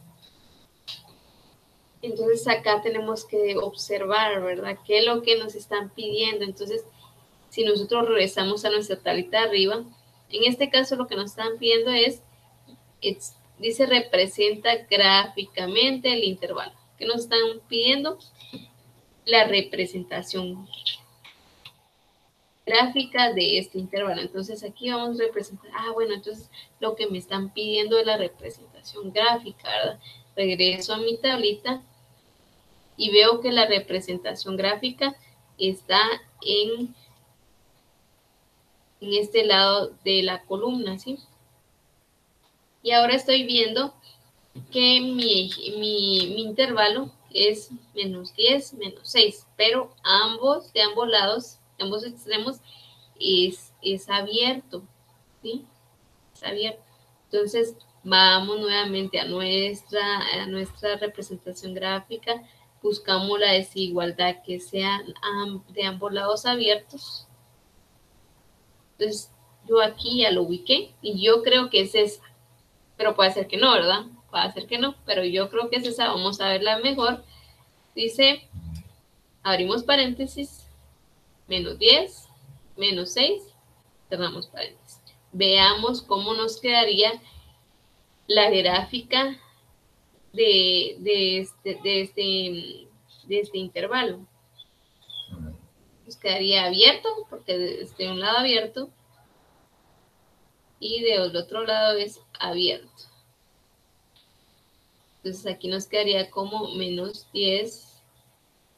Entonces acá tenemos que observar, ¿verdad? ¿Qué es lo que nos están pidiendo? Entonces, si nosotros regresamos a nuestra tablita de arriba, en este caso lo que nos están pidiendo dice representa gráficamente el intervalo. ¿Qué nos están pidiendo? La representación gráfica de este intervalo. Entonces aquí vamos a representar, bueno, entonces lo que me están pidiendo es la representación gráfica, ¿verdad? Regreso a mi tablita y veo que la representación gráfica está en este lado de la columna, ¿sí? Y ahora estoy viendo que mi intervalo es menos 10, menos 6, pero de ambos lados, de ambos extremos, es abierto, ¿sí? Es abierto. Entonces, vamos nuevamente a nuestra representación gráfica, buscamos la desigualdad que sea de ambos lados abiertos. Entonces, yo aquí ya lo ubiqué y yo creo que es esa, pero puede ser que no, ¿verdad? Puede ser que no, pero yo creo que es esa. Vamos a verla mejor. Dice, abrimos paréntesis, menos 10, menos 6, cerramos paréntesis. Veamos cómo nos quedaría la gráfica de este intervalo. Nos quedaría abierto, porque de un lado abierto, y del otro lado es abierto. Entonces aquí nos quedaría como menos 10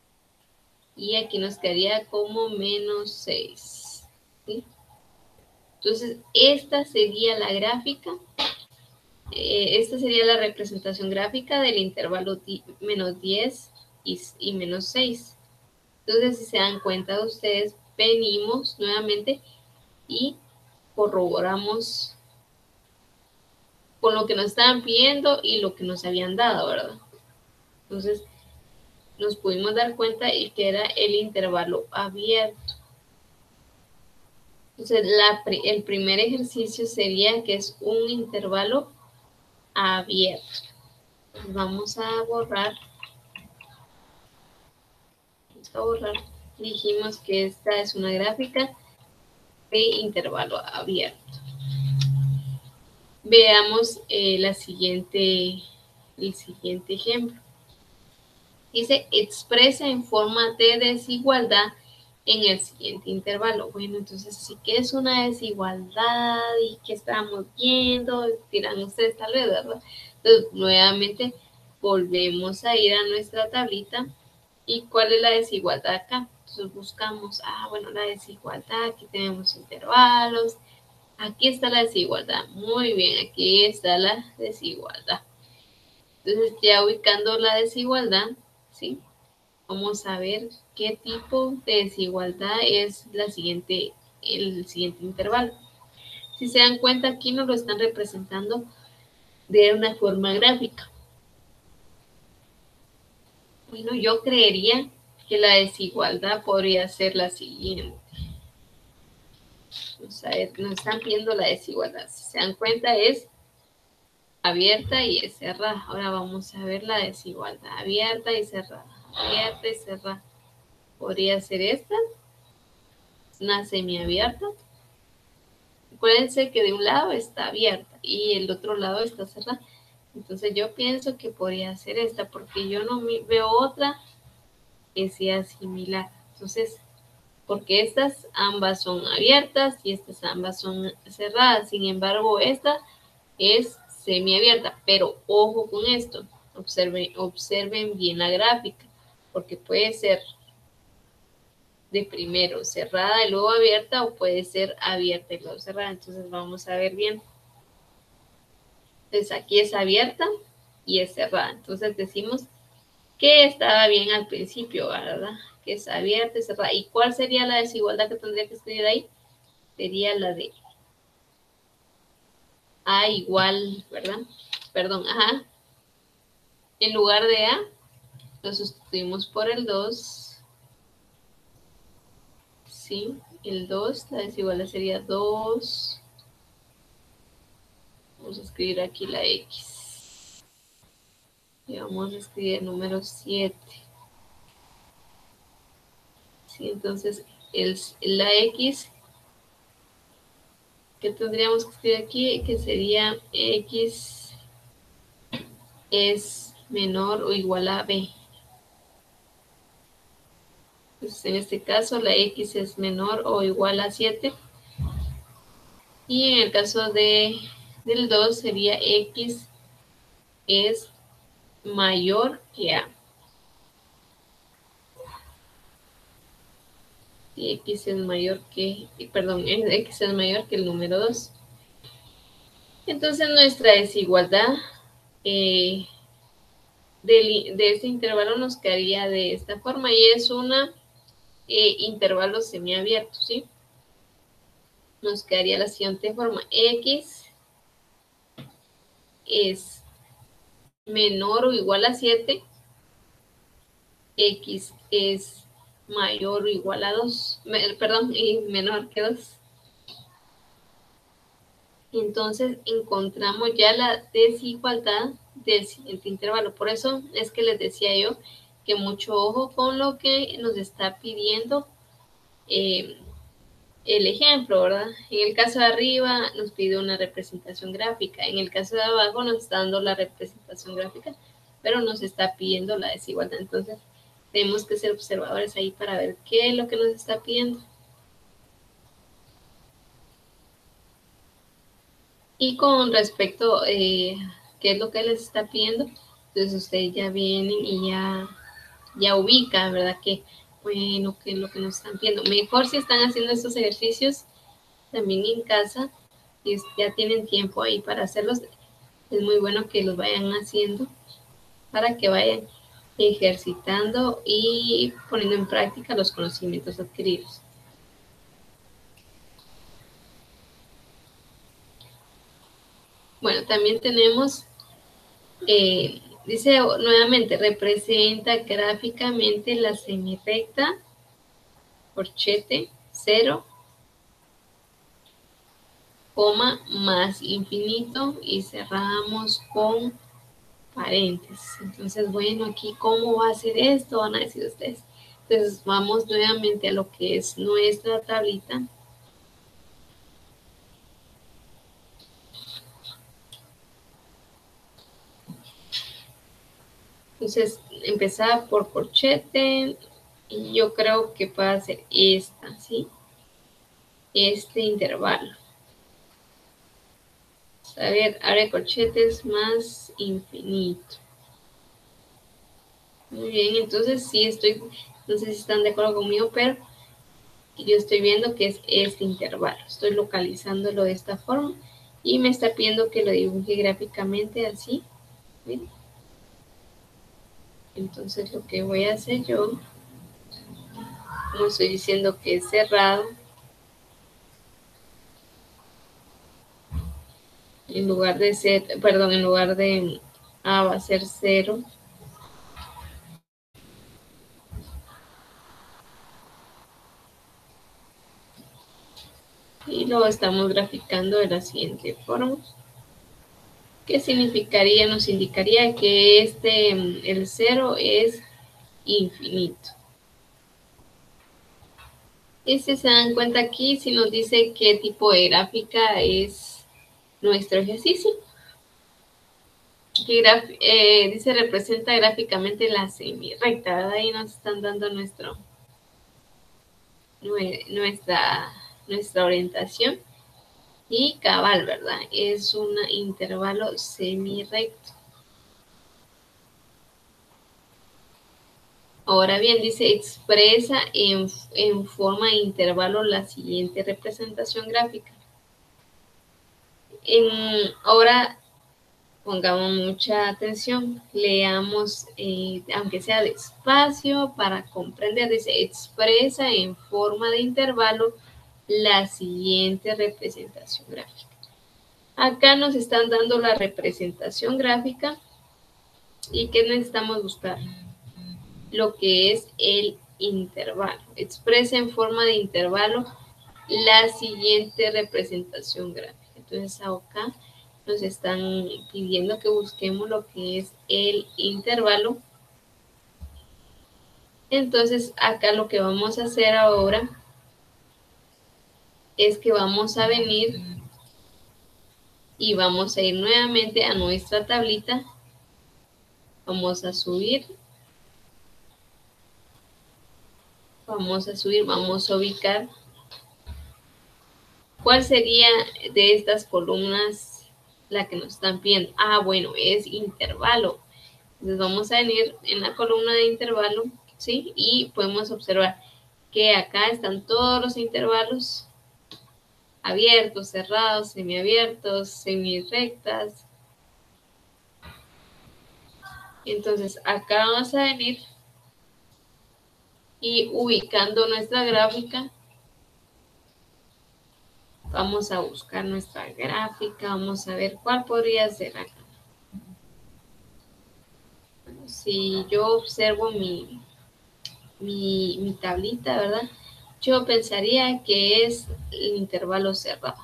y aquí nos quedaría como menos 6. ¿Sí? Entonces, esta sería la gráfica. Esta sería la representación gráfica del intervalo menos 10 y menos 6. Entonces, si se dan cuenta ustedes, venimos nuevamente y corroboramos con lo que nos estaban pidiendo y lo que nos habían dado, ¿verdad? Entonces, nos pudimos dar cuenta y que era el intervalo abierto. Entonces, el primer ejercicio sería que es un intervalo abierto. Vamos a borrar. Dijimos que esta es una gráfica de intervalo abierto. Veamos el siguiente ejemplo. Dice, expresa en forma de desigualdad en el siguiente intervalo. Bueno, entonces sí que es una desigualdad y que estamos viendo, dirán ustedes tal vez, ¿verdad? Entonces, nuevamente volvemos a ir a nuestra tablita. ¿Y cuál es la desigualdad acá? Entonces buscamos, bueno, la desigualdad, aquí tenemos intervalos, aquí está la desigualdad, muy bien, aquí está la desigualdad. Entonces ya ubicando la desigualdad, ¿sí? Vamos a ver qué tipo de desigualdad es el siguiente intervalo. Si se dan cuenta, aquí nos lo están representando de una forma gráfica. Bueno, yo creería que la desigualdad podría ser la siguiente. Vamos a ver, nos están viendo la desigualdad. Si se dan cuenta, es abierta y es cerrada. Ahora vamos a ver la desigualdad. Abierta y cerrada. Abierta y cerrada. Podría ser esta. Una semiabierta. Acuérdense que de un lado está abierta y el otro lado está cerrada. Entonces yo pienso que podría ser esta porque yo no veo otra que sea similar. Entonces, porque estas ambas son abiertas y estas ambas son cerradas. Sin embargo, esta es semiabierta, pero ojo con esto. Observen bien la gráfica, porque puede ser de primero cerrada y luego abierta, o puede ser abierta y luego cerrada. Entonces vamos a ver bien. Entonces aquí es abierta y es cerrada. Entonces decimos que estaba bien al principio, ¿verdad? Que es abierta y cerrada. ¿Y cuál sería la desigualdad que tendría que escribir ahí? Sería la de A igual, ¿verdad? Perdón, ajá. En lugar de A, lo sustituimos por el 2. Sí, el 2, la desigualdad sería 2. Vamos a escribir aquí la X. Y vamos a escribir el número 7. Sí, entonces la X que tendríamos que escribir aquí, que sería X es menor o igual a B. Entonces, en este caso, la X es menor o igual a 7. Y en el caso del 2 sería X es mayor que A. Y X es mayor que, perdón, X es mayor que el número 2. Entonces nuestra desigualdad de este intervalo nos quedaría de esta forma y es una intervalo semiabierto, ¿sí? Nos quedaría la siguiente forma. X es menor o igual a 7. X es mayor o igual a 2. Perdón, y menor que 2. Entonces encontramos ya la desigualdad del siguiente intervalo. Por eso es que les decía yo que mucho ojo con lo que nos está pidiendo el ejemplo, ¿verdad? En el caso de arriba nos pide una representación gráfica, en el caso de abajo nos está dando la representación gráfica, pero nos está pidiendo la desigualdad. Entonces tenemos que ser observadores ahí para ver qué es lo que nos está pidiendo. Y con respecto qué es lo que les está pidiendo, entonces ustedes ya vienen y ya ubican, ¿verdad? Que, bueno, qué es lo que nos están pidiendo. Mejor si están haciendo estos ejercicios, también en casa, y ya tienen tiempo ahí para hacerlos, es muy bueno que los vayan haciendo para que vayan ejercitando y poniendo en práctica los conocimientos adquiridos. Bueno, también tenemos, dice nuevamente, representa gráficamente la semirrecta, corchete, 0, coma, más infinito, y cerramos con paréntesis. Entonces, bueno, aquí, ¿cómo va a ser esto? Van a decir ustedes. Entonces, vamos nuevamente a lo que es nuestra tablita. Entonces, empezaba por corchete, y yo creo que puede ser esta, ¿sí? Este intervalo. A ver, abre corchetes más infinito. Muy bien, entonces sí estoy, no sé si están de acuerdo conmigo, pero yo estoy viendo que es este intervalo. Estoy localizándolo de esta forma y me está pidiendo que lo dibuje gráficamente así. ¿Ven? Entonces lo que voy a hacer yo, como estoy diciendo que es cerrado, en lugar de ser, perdón, en lugar de A va a ser 0. Y lo estamos graficando de la siguiente forma. ¿Qué significaría? Nos indicaría que el 0 es infinito. Y si se dan cuenta aquí, si nos dice qué tipo de gráfica es nuestro ejercicio. Dice representa gráficamente la semirrecta, ¿verdad? Ahí nos están dando nuestra orientación. Y cabal, ¿verdad? Es un intervalo semirrecto. Ahora bien, dice expresa en forma de intervalo la siguiente representación gráfica. Ahora pongamos mucha atención, leamos, aunque sea despacio, para comprender. Dice, expresa en forma de intervalo la siguiente representación gráfica. Acá nos están dando la representación gráfica y ¿qué necesitamos buscar? Lo que es el intervalo. Expresa en forma de intervalo la siguiente representación gráfica. Entonces acá nos están pidiendo que busquemos lo que es el intervalo. Entonces acá lo que vamos a hacer ahora es que vamos a venir y vamos a ir nuevamente a nuestra tablita. Vamos a subir. Vamos a ubicar. ¿Cuál sería de estas columnas la que nos están pidiendo? Ah, bueno, es intervalo. Entonces vamos a venir en la columna de intervalo, ¿sí? Y podemos observar que acá están todos los intervalos abiertos, cerrados, semiabiertos, semirrectas. Entonces acá vamos a venir y ubicando nuestra gráfica, vamos a buscar nuestra gráfica, vamos a ver cuál podría ser acá. Bueno, si yo observo mi tablita, ¿verdad? Yo pensaría que es el intervalo cerrado.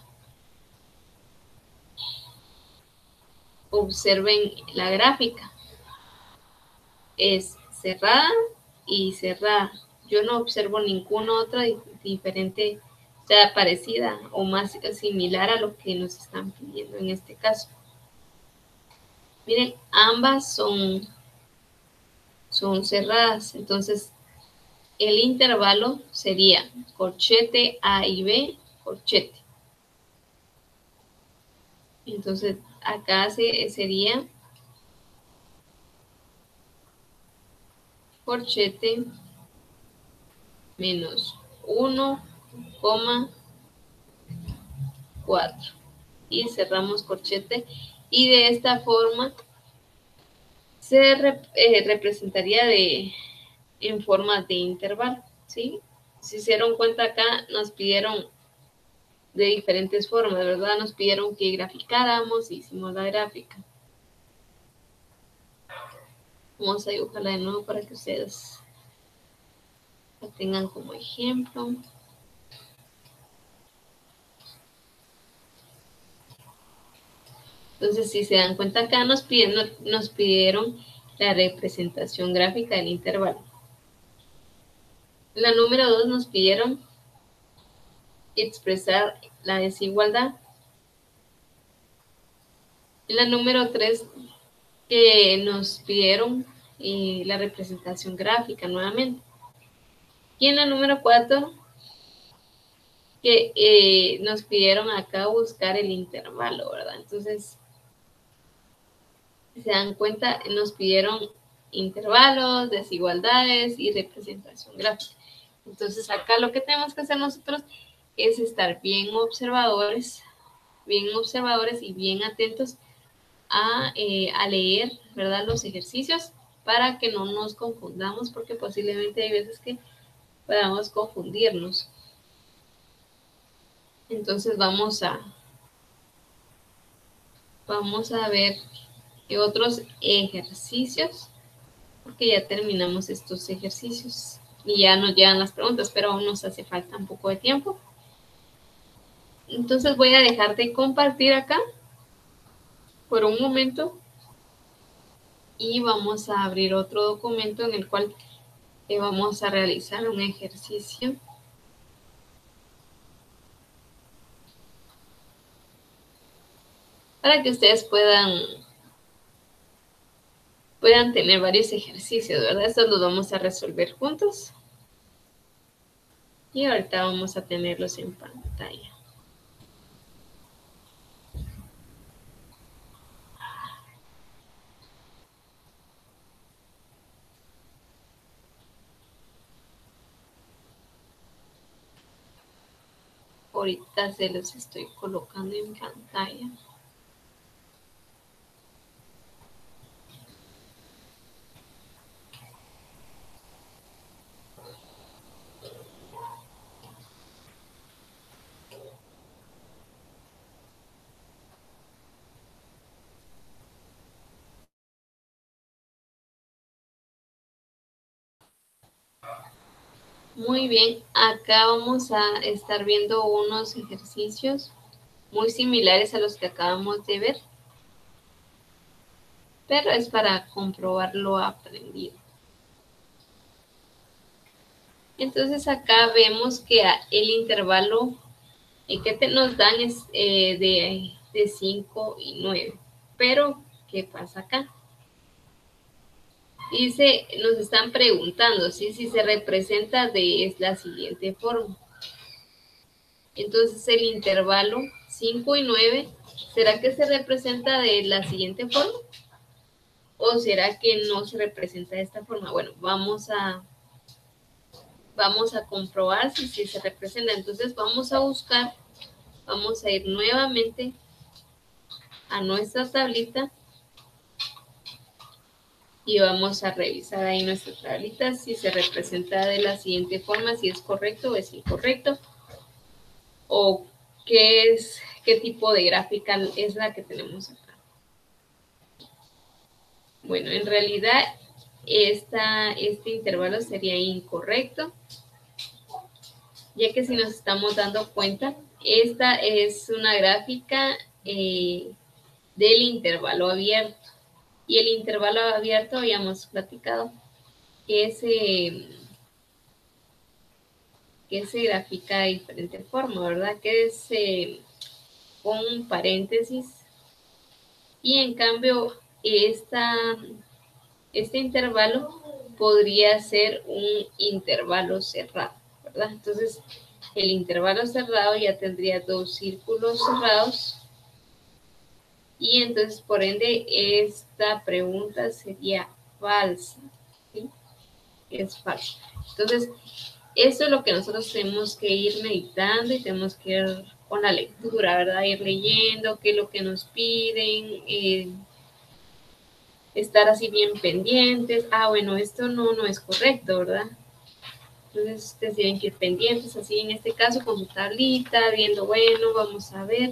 Observen la gráfica. Es cerrada y cerrada. Yo no observo ninguna otra diferente, o sea, parecida o más similar a lo que nos están pidiendo en este caso. Miren, ambas son cerradas. Entonces, el intervalo sería corchete A y B, corchete. Entonces, acá sería corchete menos 1, 4. Y cerramos corchete. Y de esta forma se representaría en forma de intervalo, ¿sí? Si se dieron cuenta acá, nos pidieron de diferentes formas, ¿verdad? Nos pidieron que graficáramos, hicimos la gráfica. Vamos a dibujarla de nuevo para que ustedes la tengan como ejemplo. Entonces, si se dan cuenta acá, nos pidieron la representación gráfica del intervalo. La número 2 nos pidieron expresar la desigualdad. La número 3 que nos pidieron la representación gráfica nuevamente. Y en la número 4 que nos pidieron acá buscar el intervalo, ¿verdad? Entonces, si se dan cuenta, nos pidieron intervalos, desigualdades y representación gráfica. Entonces, acá lo que tenemos que hacer nosotros es estar bien observadores y bien atentos a leer, ¿verdad? Los ejercicios para que no nos confundamos, porque posiblemente hay veces que podamos confundirnos. Entonces vamos a ver otros ejercicios, porque ya terminamos estos ejercicios y ya nos llegan las preguntas, pero aún nos hace falta un poco de tiempo. Entonces voy a dejar de compartir acá por un momento y vamos a abrir otro documento en el cual vamos a realizar un ejercicio. Para que ustedes puedan tener varios ejercicios, ¿verdad? Estos los vamos a resolver juntos. Y ahorita vamos a tenerlos en pantalla. Ahorita se los estoy colocando en pantalla. Muy bien, acá vamos a estar viendo unos ejercicios muy similares a los que acabamos de ver, pero es para comprobar lo aprendido. Entonces acá vemos que el intervalo que nos dan es de 5 y 9. Pero, ¿qué pasa acá? Dice, nos están preguntando si se representa de la siguiente forma. Entonces el intervalo 5 y 9, ¿será que se representa de la siguiente forma? ¿O será que no se representa de esta forma? Bueno, vamos a comprobar si se representa. Entonces vamos a buscar, vamos a ir nuevamente a nuestra tablita y vamos a revisar ahí nuestra tablita si se representa de la siguiente forma, si es correcto o es incorrecto, o qué tipo de gráfica es la que tenemos acá. Bueno, en realidad este intervalo sería incorrecto, ya que si nos estamos dando cuenta, esta es una gráfica del intervalo abierto. Y el intervalo abierto habíamos platicado que se grafica de diferente forma, ¿verdad? Que es con paréntesis. Y en cambio, este intervalo podría ser un intervalo cerrado, ¿verdad? Entonces, el intervalo cerrado ya tendría dos círculos cerrados. Y entonces, por ende, esta pregunta sería falsa, ¿sí? Es falsa. Entonces, eso es lo que nosotros tenemos que ir meditando y tenemos que ir con la lectura, ¿verdad? Ir leyendo qué es lo que nos piden, estar así bien pendientes. Ah, bueno, esto no es correcto, ¿verdad? Entonces ustedes tienen que ir pendientes, así en este caso con su tablita, viendo, bueno, vamos a ver,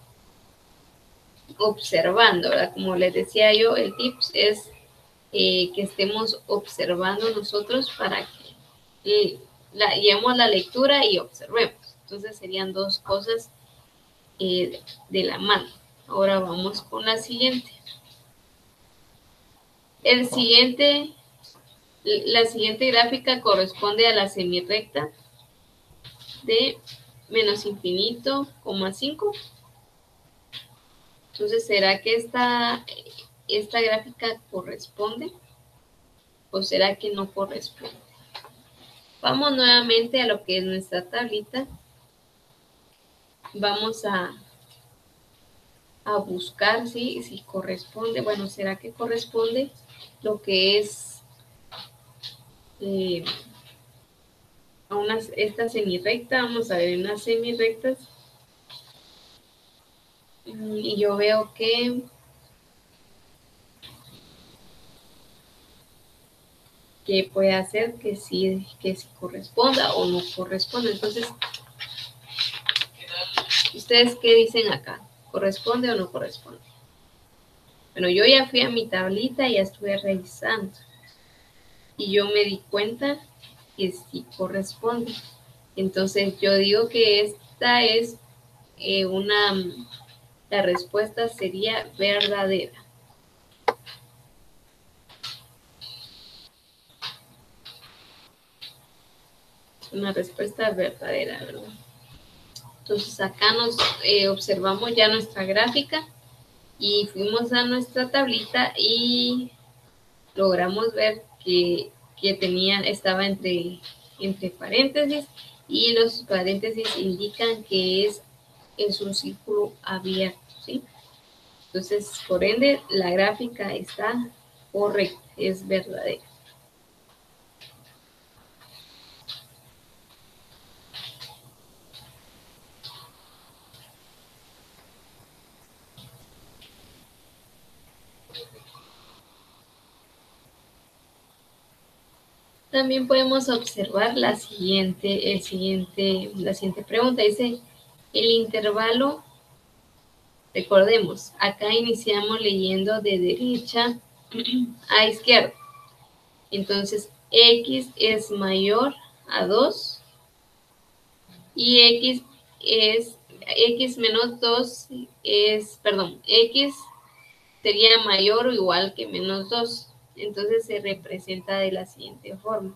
observando, ¿verdad? Como les decía yo, el tips es que estemos observando nosotros para que llevemos la lectura y observemos. Entonces serían dos cosas de la mano. Ahora vamos con la siguiente. La siguiente gráfica corresponde a la semirrecta de menos infinito, 5. Entonces, ¿será que esta gráfica corresponde o será que no corresponde? Vamos nuevamente a lo que es nuestra tablita. Vamos a buscar si corresponde. Bueno, ¿será que corresponde lo que es a esta semirrecta? Vamos a ver unas semirrectas. Y yo veo que puede hacer que sí corresponda o no corresponda. Entonces, ¿ustedes qué dicen acá? ¿Corresponde o no corresponde? Bueno, yo ya fui a mi tablita y ya estuve revisando. Y yo me di cuenta que sí corresponde. Entonces, yo digo que esta es la respuesta sería verdadera. Una respuesta verdadera, ¿verdad? Entonces, acá nos observamos ya nuestra gráfica y fuimos a nuestra tablita y logramos ver que estaba entre paréntesis, y los paréntesis indican que es un círculo abierto, ¿sí? Entonces, por ende, la gráfica está correcta, es verdadera. También podemos observar la siguiente pregunta. Dice, el intervalo, recordemos, acá iniciamos leyendo de derecha a izquierda. Entonces, x es mayor a 2 y x menos 2 x sería mayor o igual que menos 2. Entonces se representa de la siguiente forma.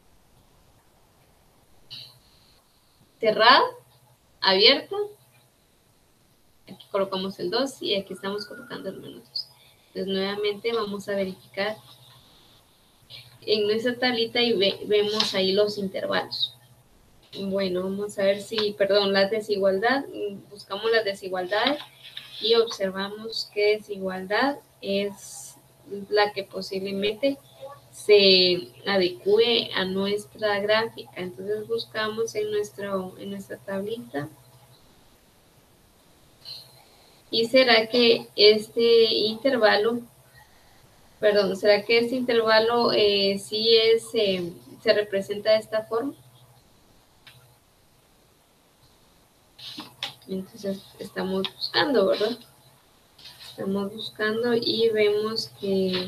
Cerrada, abierta, aquí colocamos el 2 y aquí estamos colocando el menos 2. Entonces nuevamente vamos a verificar en nuestra tablita y vemos ahí los intervalos. Bueno, vamos a ver la desigualdad, buscamos las desigualdades y observamos qué desigualdad es la que posiblemente se adecue a nuestra gráfica. Entonces buscamos en nuestra tablita. ¿Y será que este intervalo se representa de esta forma? Entonces estamos buscando, ¿verdad? Estamos buscando y vemos que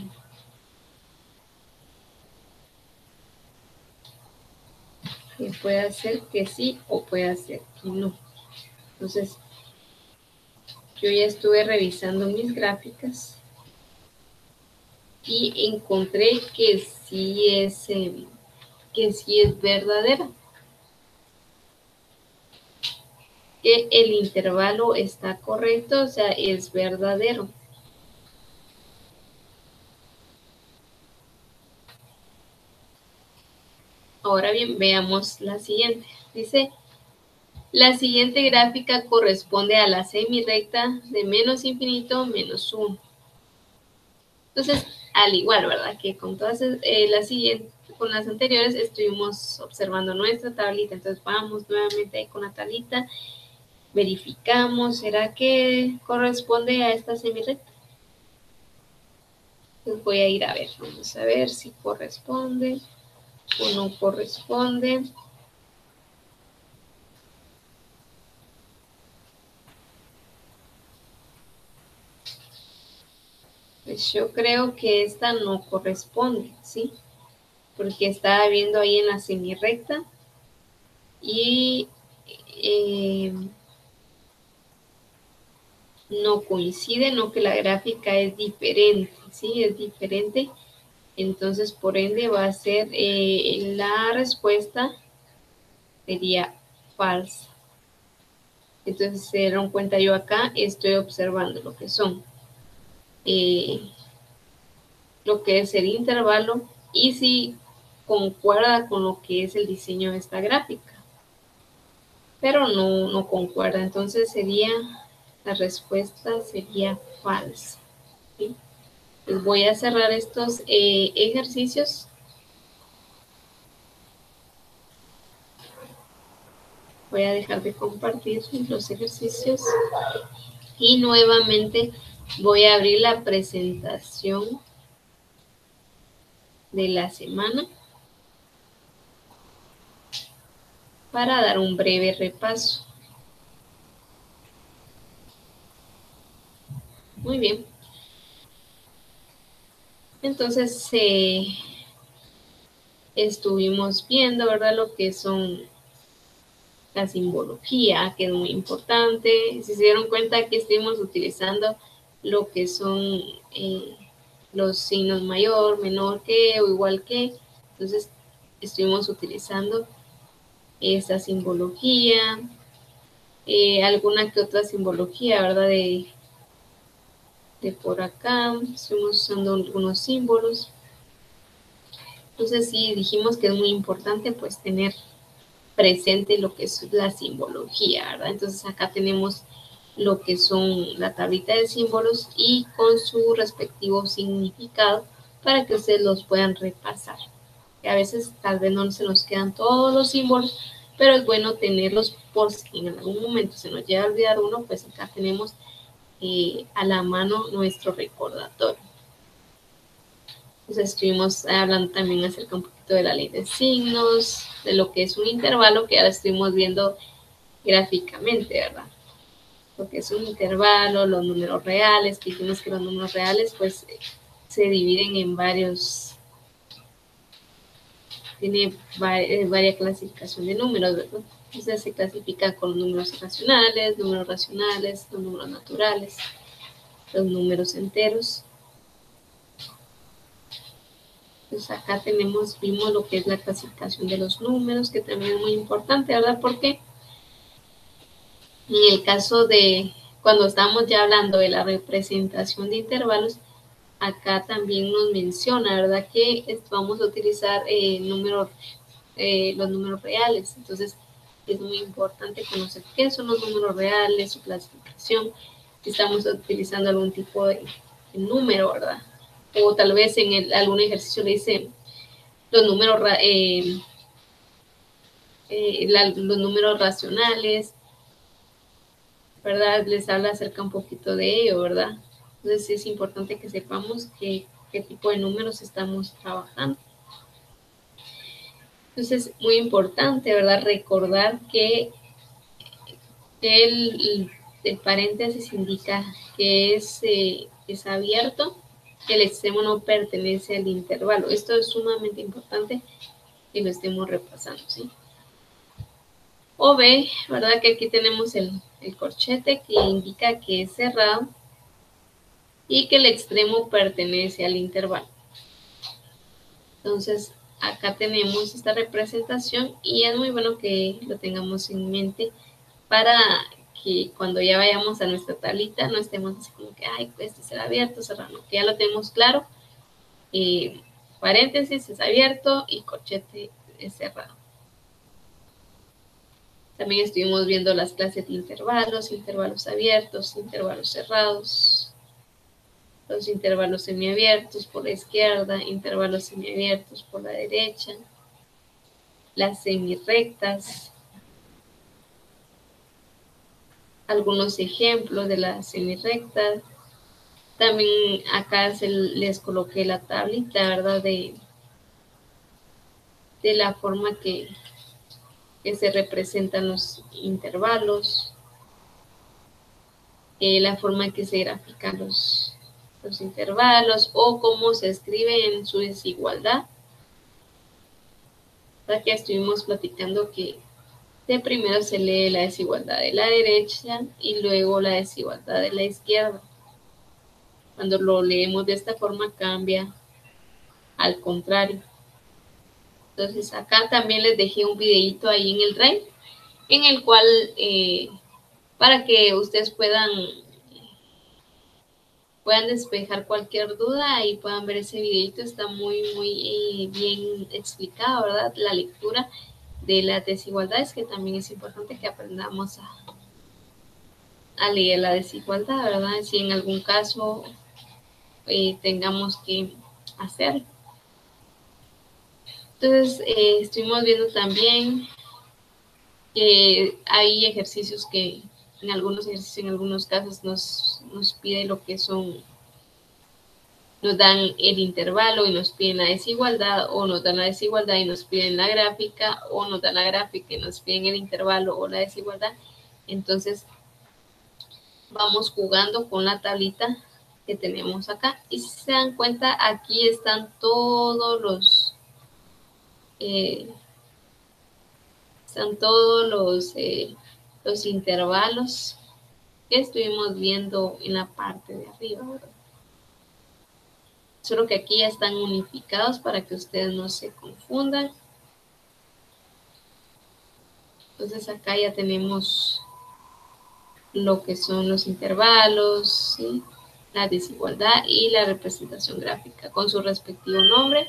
puede ser que sí o puede ser que no. Entonces, yo ya estuve revisando mis gráficas y encontré que sí es verdadera. Que el intervalo está correcto, o sea, es verdadero. Ahora bien, veamos la siguiente. Dice, la siguiente gráfica corresponde a la semirrecta de menos infinito menos 1. Entonces, al igual, ¿verdad? Que con todas con las anteriores estuvimos observando nuestra tablita. Entonces, vamos nuevamente ahí con la tablita. verificamos, ¿será que corresponde a esta semirrecta? Pues voy a ir a ver, vamos a ver si corresponde o no corresponde. Pues yo creo que esta no corresponde, ¿sí? Porque estaba viendo ahí en la semirrecta y no coincide, no, que la gráfica es diferente, ¿sí? Es diferente. Entonces, por ende, va a ser la respuesta sería falsa. Entonces, se dieron cuenta, yo acá estoy observando lo que son lo que es el intervalo y si concuerda con lo que es el diseño de esta gráfica. Pero no concuerda, entonces la respuesta sería falsa, ¿sí? Pues voy a cerrar estos ejercicios. Voy a dejar de compartir los ejercicios y nuevamente voy a abrir la presentación de la semana para dar un breve repaso. Muy bien. Entonces, estuvimos viendo, ¿verdad?, lo que son la simbología, que es muy importante. Si se dieron cuenta que estuvimos utilizando lo que son los signos mayor, menor que o igual que, entonces estuvimos utilizando esa simbología, alguna que otra simbología, ¿verdad? De por acá, estuvimos usando algunos símbolos. Entonces sí, dijimos que es muy importante pues tener presente lo que es la simbología, ¿verdad? Entonces acá tenemos lo que son la tablita de símbolos y con su respectivo significado para que ustedes los puedan repasar. Que a veces tal vez no se nos quedan todos los símbolos, pero es bueno tenerlos por si en algún momento se nos llega a olvidar uno, pues acá tenemos a la mano nuestro recordatorio. Entonces estuvimos hablando también acerca un poquito de la ley de signos, de lo que es un intervalo, que ahora estuvimos viendo gráficamente, ¿verdad? Lo que es un intervalo, los números reales, que dijimos que los números reales pues se dividen en varios, tiene varias clasificación de números, ¿verdad? Entonces se clasifica con números racionales, los números naturales, los números enteros. Pues acá vimos lo que es la clasificación de los números, que también es muy importante, ¿verdad? Porque en el caso de cuando estamos ya hablando de la representación de intervalos, acá también nos menciona, ¿verdad? Que vamos a utilizar los números reales. Entonces, es muy importante conocer qué son los números reales, su clasificación, si estamos utilizando algún tipo de número, ¿verdad? O tal vez en algún ejercicio le dice los números, los números racionales, ¿verdad? Les habla acerca un poquito de ello, ¿verdad? Entonces es importante que sepamos qué tipo de números estamos trabajando. Entonces, muy importante, ¿verdad? Recordar que el paréntesis indica que es abierto, que el extremo no pertenece al intervalo. Esto es sumamente importante que lo estemos repasando, ¿sí? O B, ¿verdad? Que aquí tenemos el corchete que indica que es cerrado y que el extremo pertenece al intervalo. Entonces, acá tenemos esta representación y es muy bueno que lo tengamos en mente para que cuando ya vayamos a nuestra tablita no estemos así como que, ay, este será abierto, cerrado, que ya lo tenemos claro. Paréntesis es abierto y corchete es cerrado. También estuvimos viendo las clases de intervalos abiertos, intervalos cerrados, los intervalos semiabiertos por la izquierda, intervalos semiabiertos por la derecha, las semirrectas, algunos ejemplos de la semirrecta. También acá les coloqué la tablita, ¿verdad? De la forma que se representan los intervalos, la forma en que se grafican los intervalos o cómo se escribe en su desigualdad. Ya que estuvimos platicando que de primero se lee la desigualdad de la derecha y luego la desigualdad de la izquierda. Cuando lo leemos de esta forma cambia al contrario. Entonces acá también les dejé un videito ahí en el Drive, en el cual para que ustedes puedan despejar cualquier duda y puedan ver ese videito. Está muy bien explicado, ¿verdad? La lectura de las desigualdades, que también es importante que aprendamos a leer la desigualdad, ¿verdad? Si en algún caso tengamos que hacerlo. Entonces, estuvimos viendo también que hay ejercicios que en algunos casos nos pide lo que son, nos dan el intervalo y nos piden la desigualdad, o nos dan la desigualdad y nos piden la gráfica, o nos dan la gráfica y nos piden el intervalo o la desigualdad. Entonces, vamos jugando con la tablita que tenemos acá. Y si se dan cuenta, aquí están todos los intervalos que estuvimos viendo en la parte de arriba, ¿verdad? Solo que aquí ya están unificados para que ustedes no se confundan. Entonces acá ya tenemos lo que son los intervalos, ¿sí? La desigualdad y la representación gráfica con su respectivo nombre.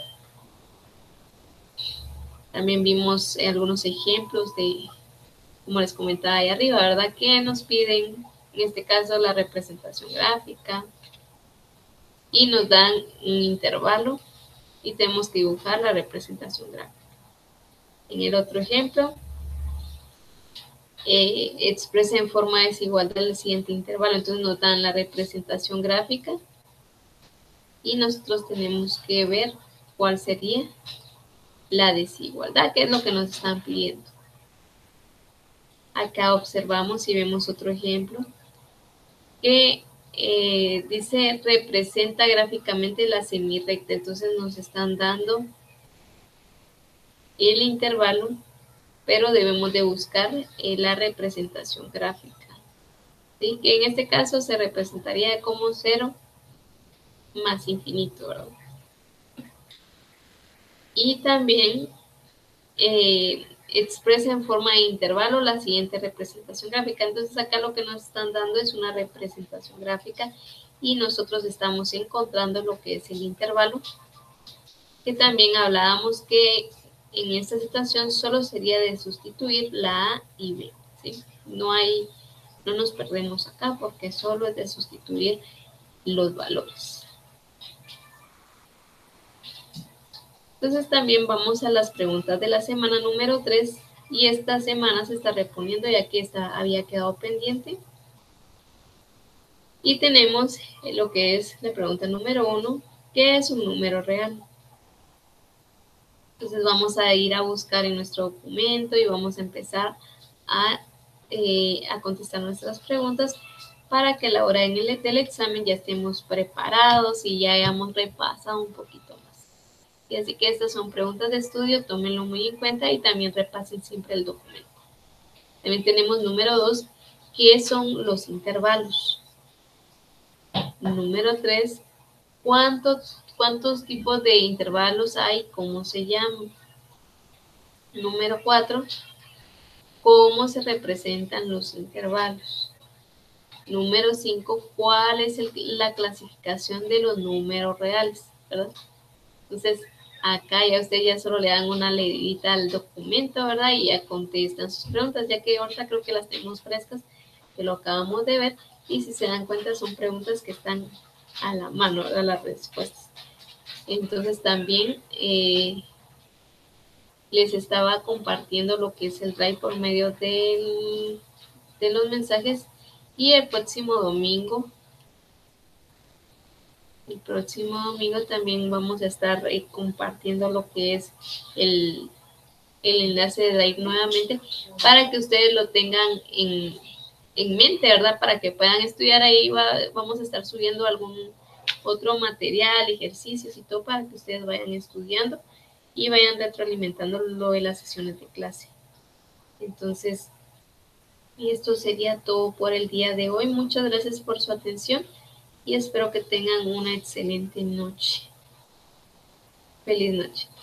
También vimos algunos ejemplos de, como les comentaba ahí arriba, ¿verdad? Que nos piden, en este caso, la representación gráfica y nos dan un intervalo y tenemos que dibujar la representación gráfica. En el otro ejemplo, expresa en forma desigual el siguiente intervalo. Entonces nos dan la representación gráfica y nosotros tenemos que ver cuál sería la desigualdad, que es lo que nos están pidiendo. Acá observamos y vemos otro ejemplo que dice representa gráficamente la semirrecta. Entonces nos están dando el intervalo, pero debemos de buscar la representación gráfica. ¿Sí? Que en este caso se representaría como 0 más infinito, ¿verdad? Y también expresa en forma de intervalo la siguiente representación gráfica. Entonces acá lo que nos están dando es una representación gráfica y nosotros estamos encontrando lo que es el intervalo, que también hablábamos que en esta situación solo sería de sustituir la A y B, ¿sí? No nos perdemos acá porque solo es de sustituir los valores. Entonces también vamos a las preguntas de la semana número 3 y esta semana se está reponiendo ya que había quedado pendiente. Y tenemos lo que es la pregunta número 1, ¿qué es un número real? Entonces vamos a ir a buscar en nuestro documento y vamos a empezar a contestar nuestras preguntas para que a la hora del examen ya estemos preparados y ya hayamos repasado un poquito más. Y así que estas son preguntas de estudio, tómenlo muy en cuenta y también repasen siempre el documento. También tenemos número 2, ¿qué son los intervalos? Número 3, ¿cuántos tipos de intervalos hay? ¿Cómo se llaman? Número 4, ¿cómo se representan los intervalos? Número 5, ¿cuál es la clasificación de los números reales? ¿Verdad? Entonces, acá ya ustedes ya solo le dan una leidita al documento, ¿verdad? Y ya contestan sus preguntas, ya que ahorita creo que las tenemos frescas, que lo acabamos de ver. Y si se dan cuenta, son preguntas que están a la mano, ¿verdad? Las respuestas. Entonces, también les estaba compartiendo lo que es el Drive por medio de los mensajes Y el próximo domingo también vamos a estar compartiendo lo que es el enlace de Drive nuevamente para que ustedes lo tengan en mente, ¿verdad? Para que puedan estudiar ahí. Vamos a estar subiendo algún otro material, ejercicios y todo para que ustedes vayan estudiando y vayan retroalimentando lo de las sesiones de clase. Entonces, esto sería todo por el día de hoy. Muchas gracias por su atención y espero que tengan una excelente noche. Feliz noche.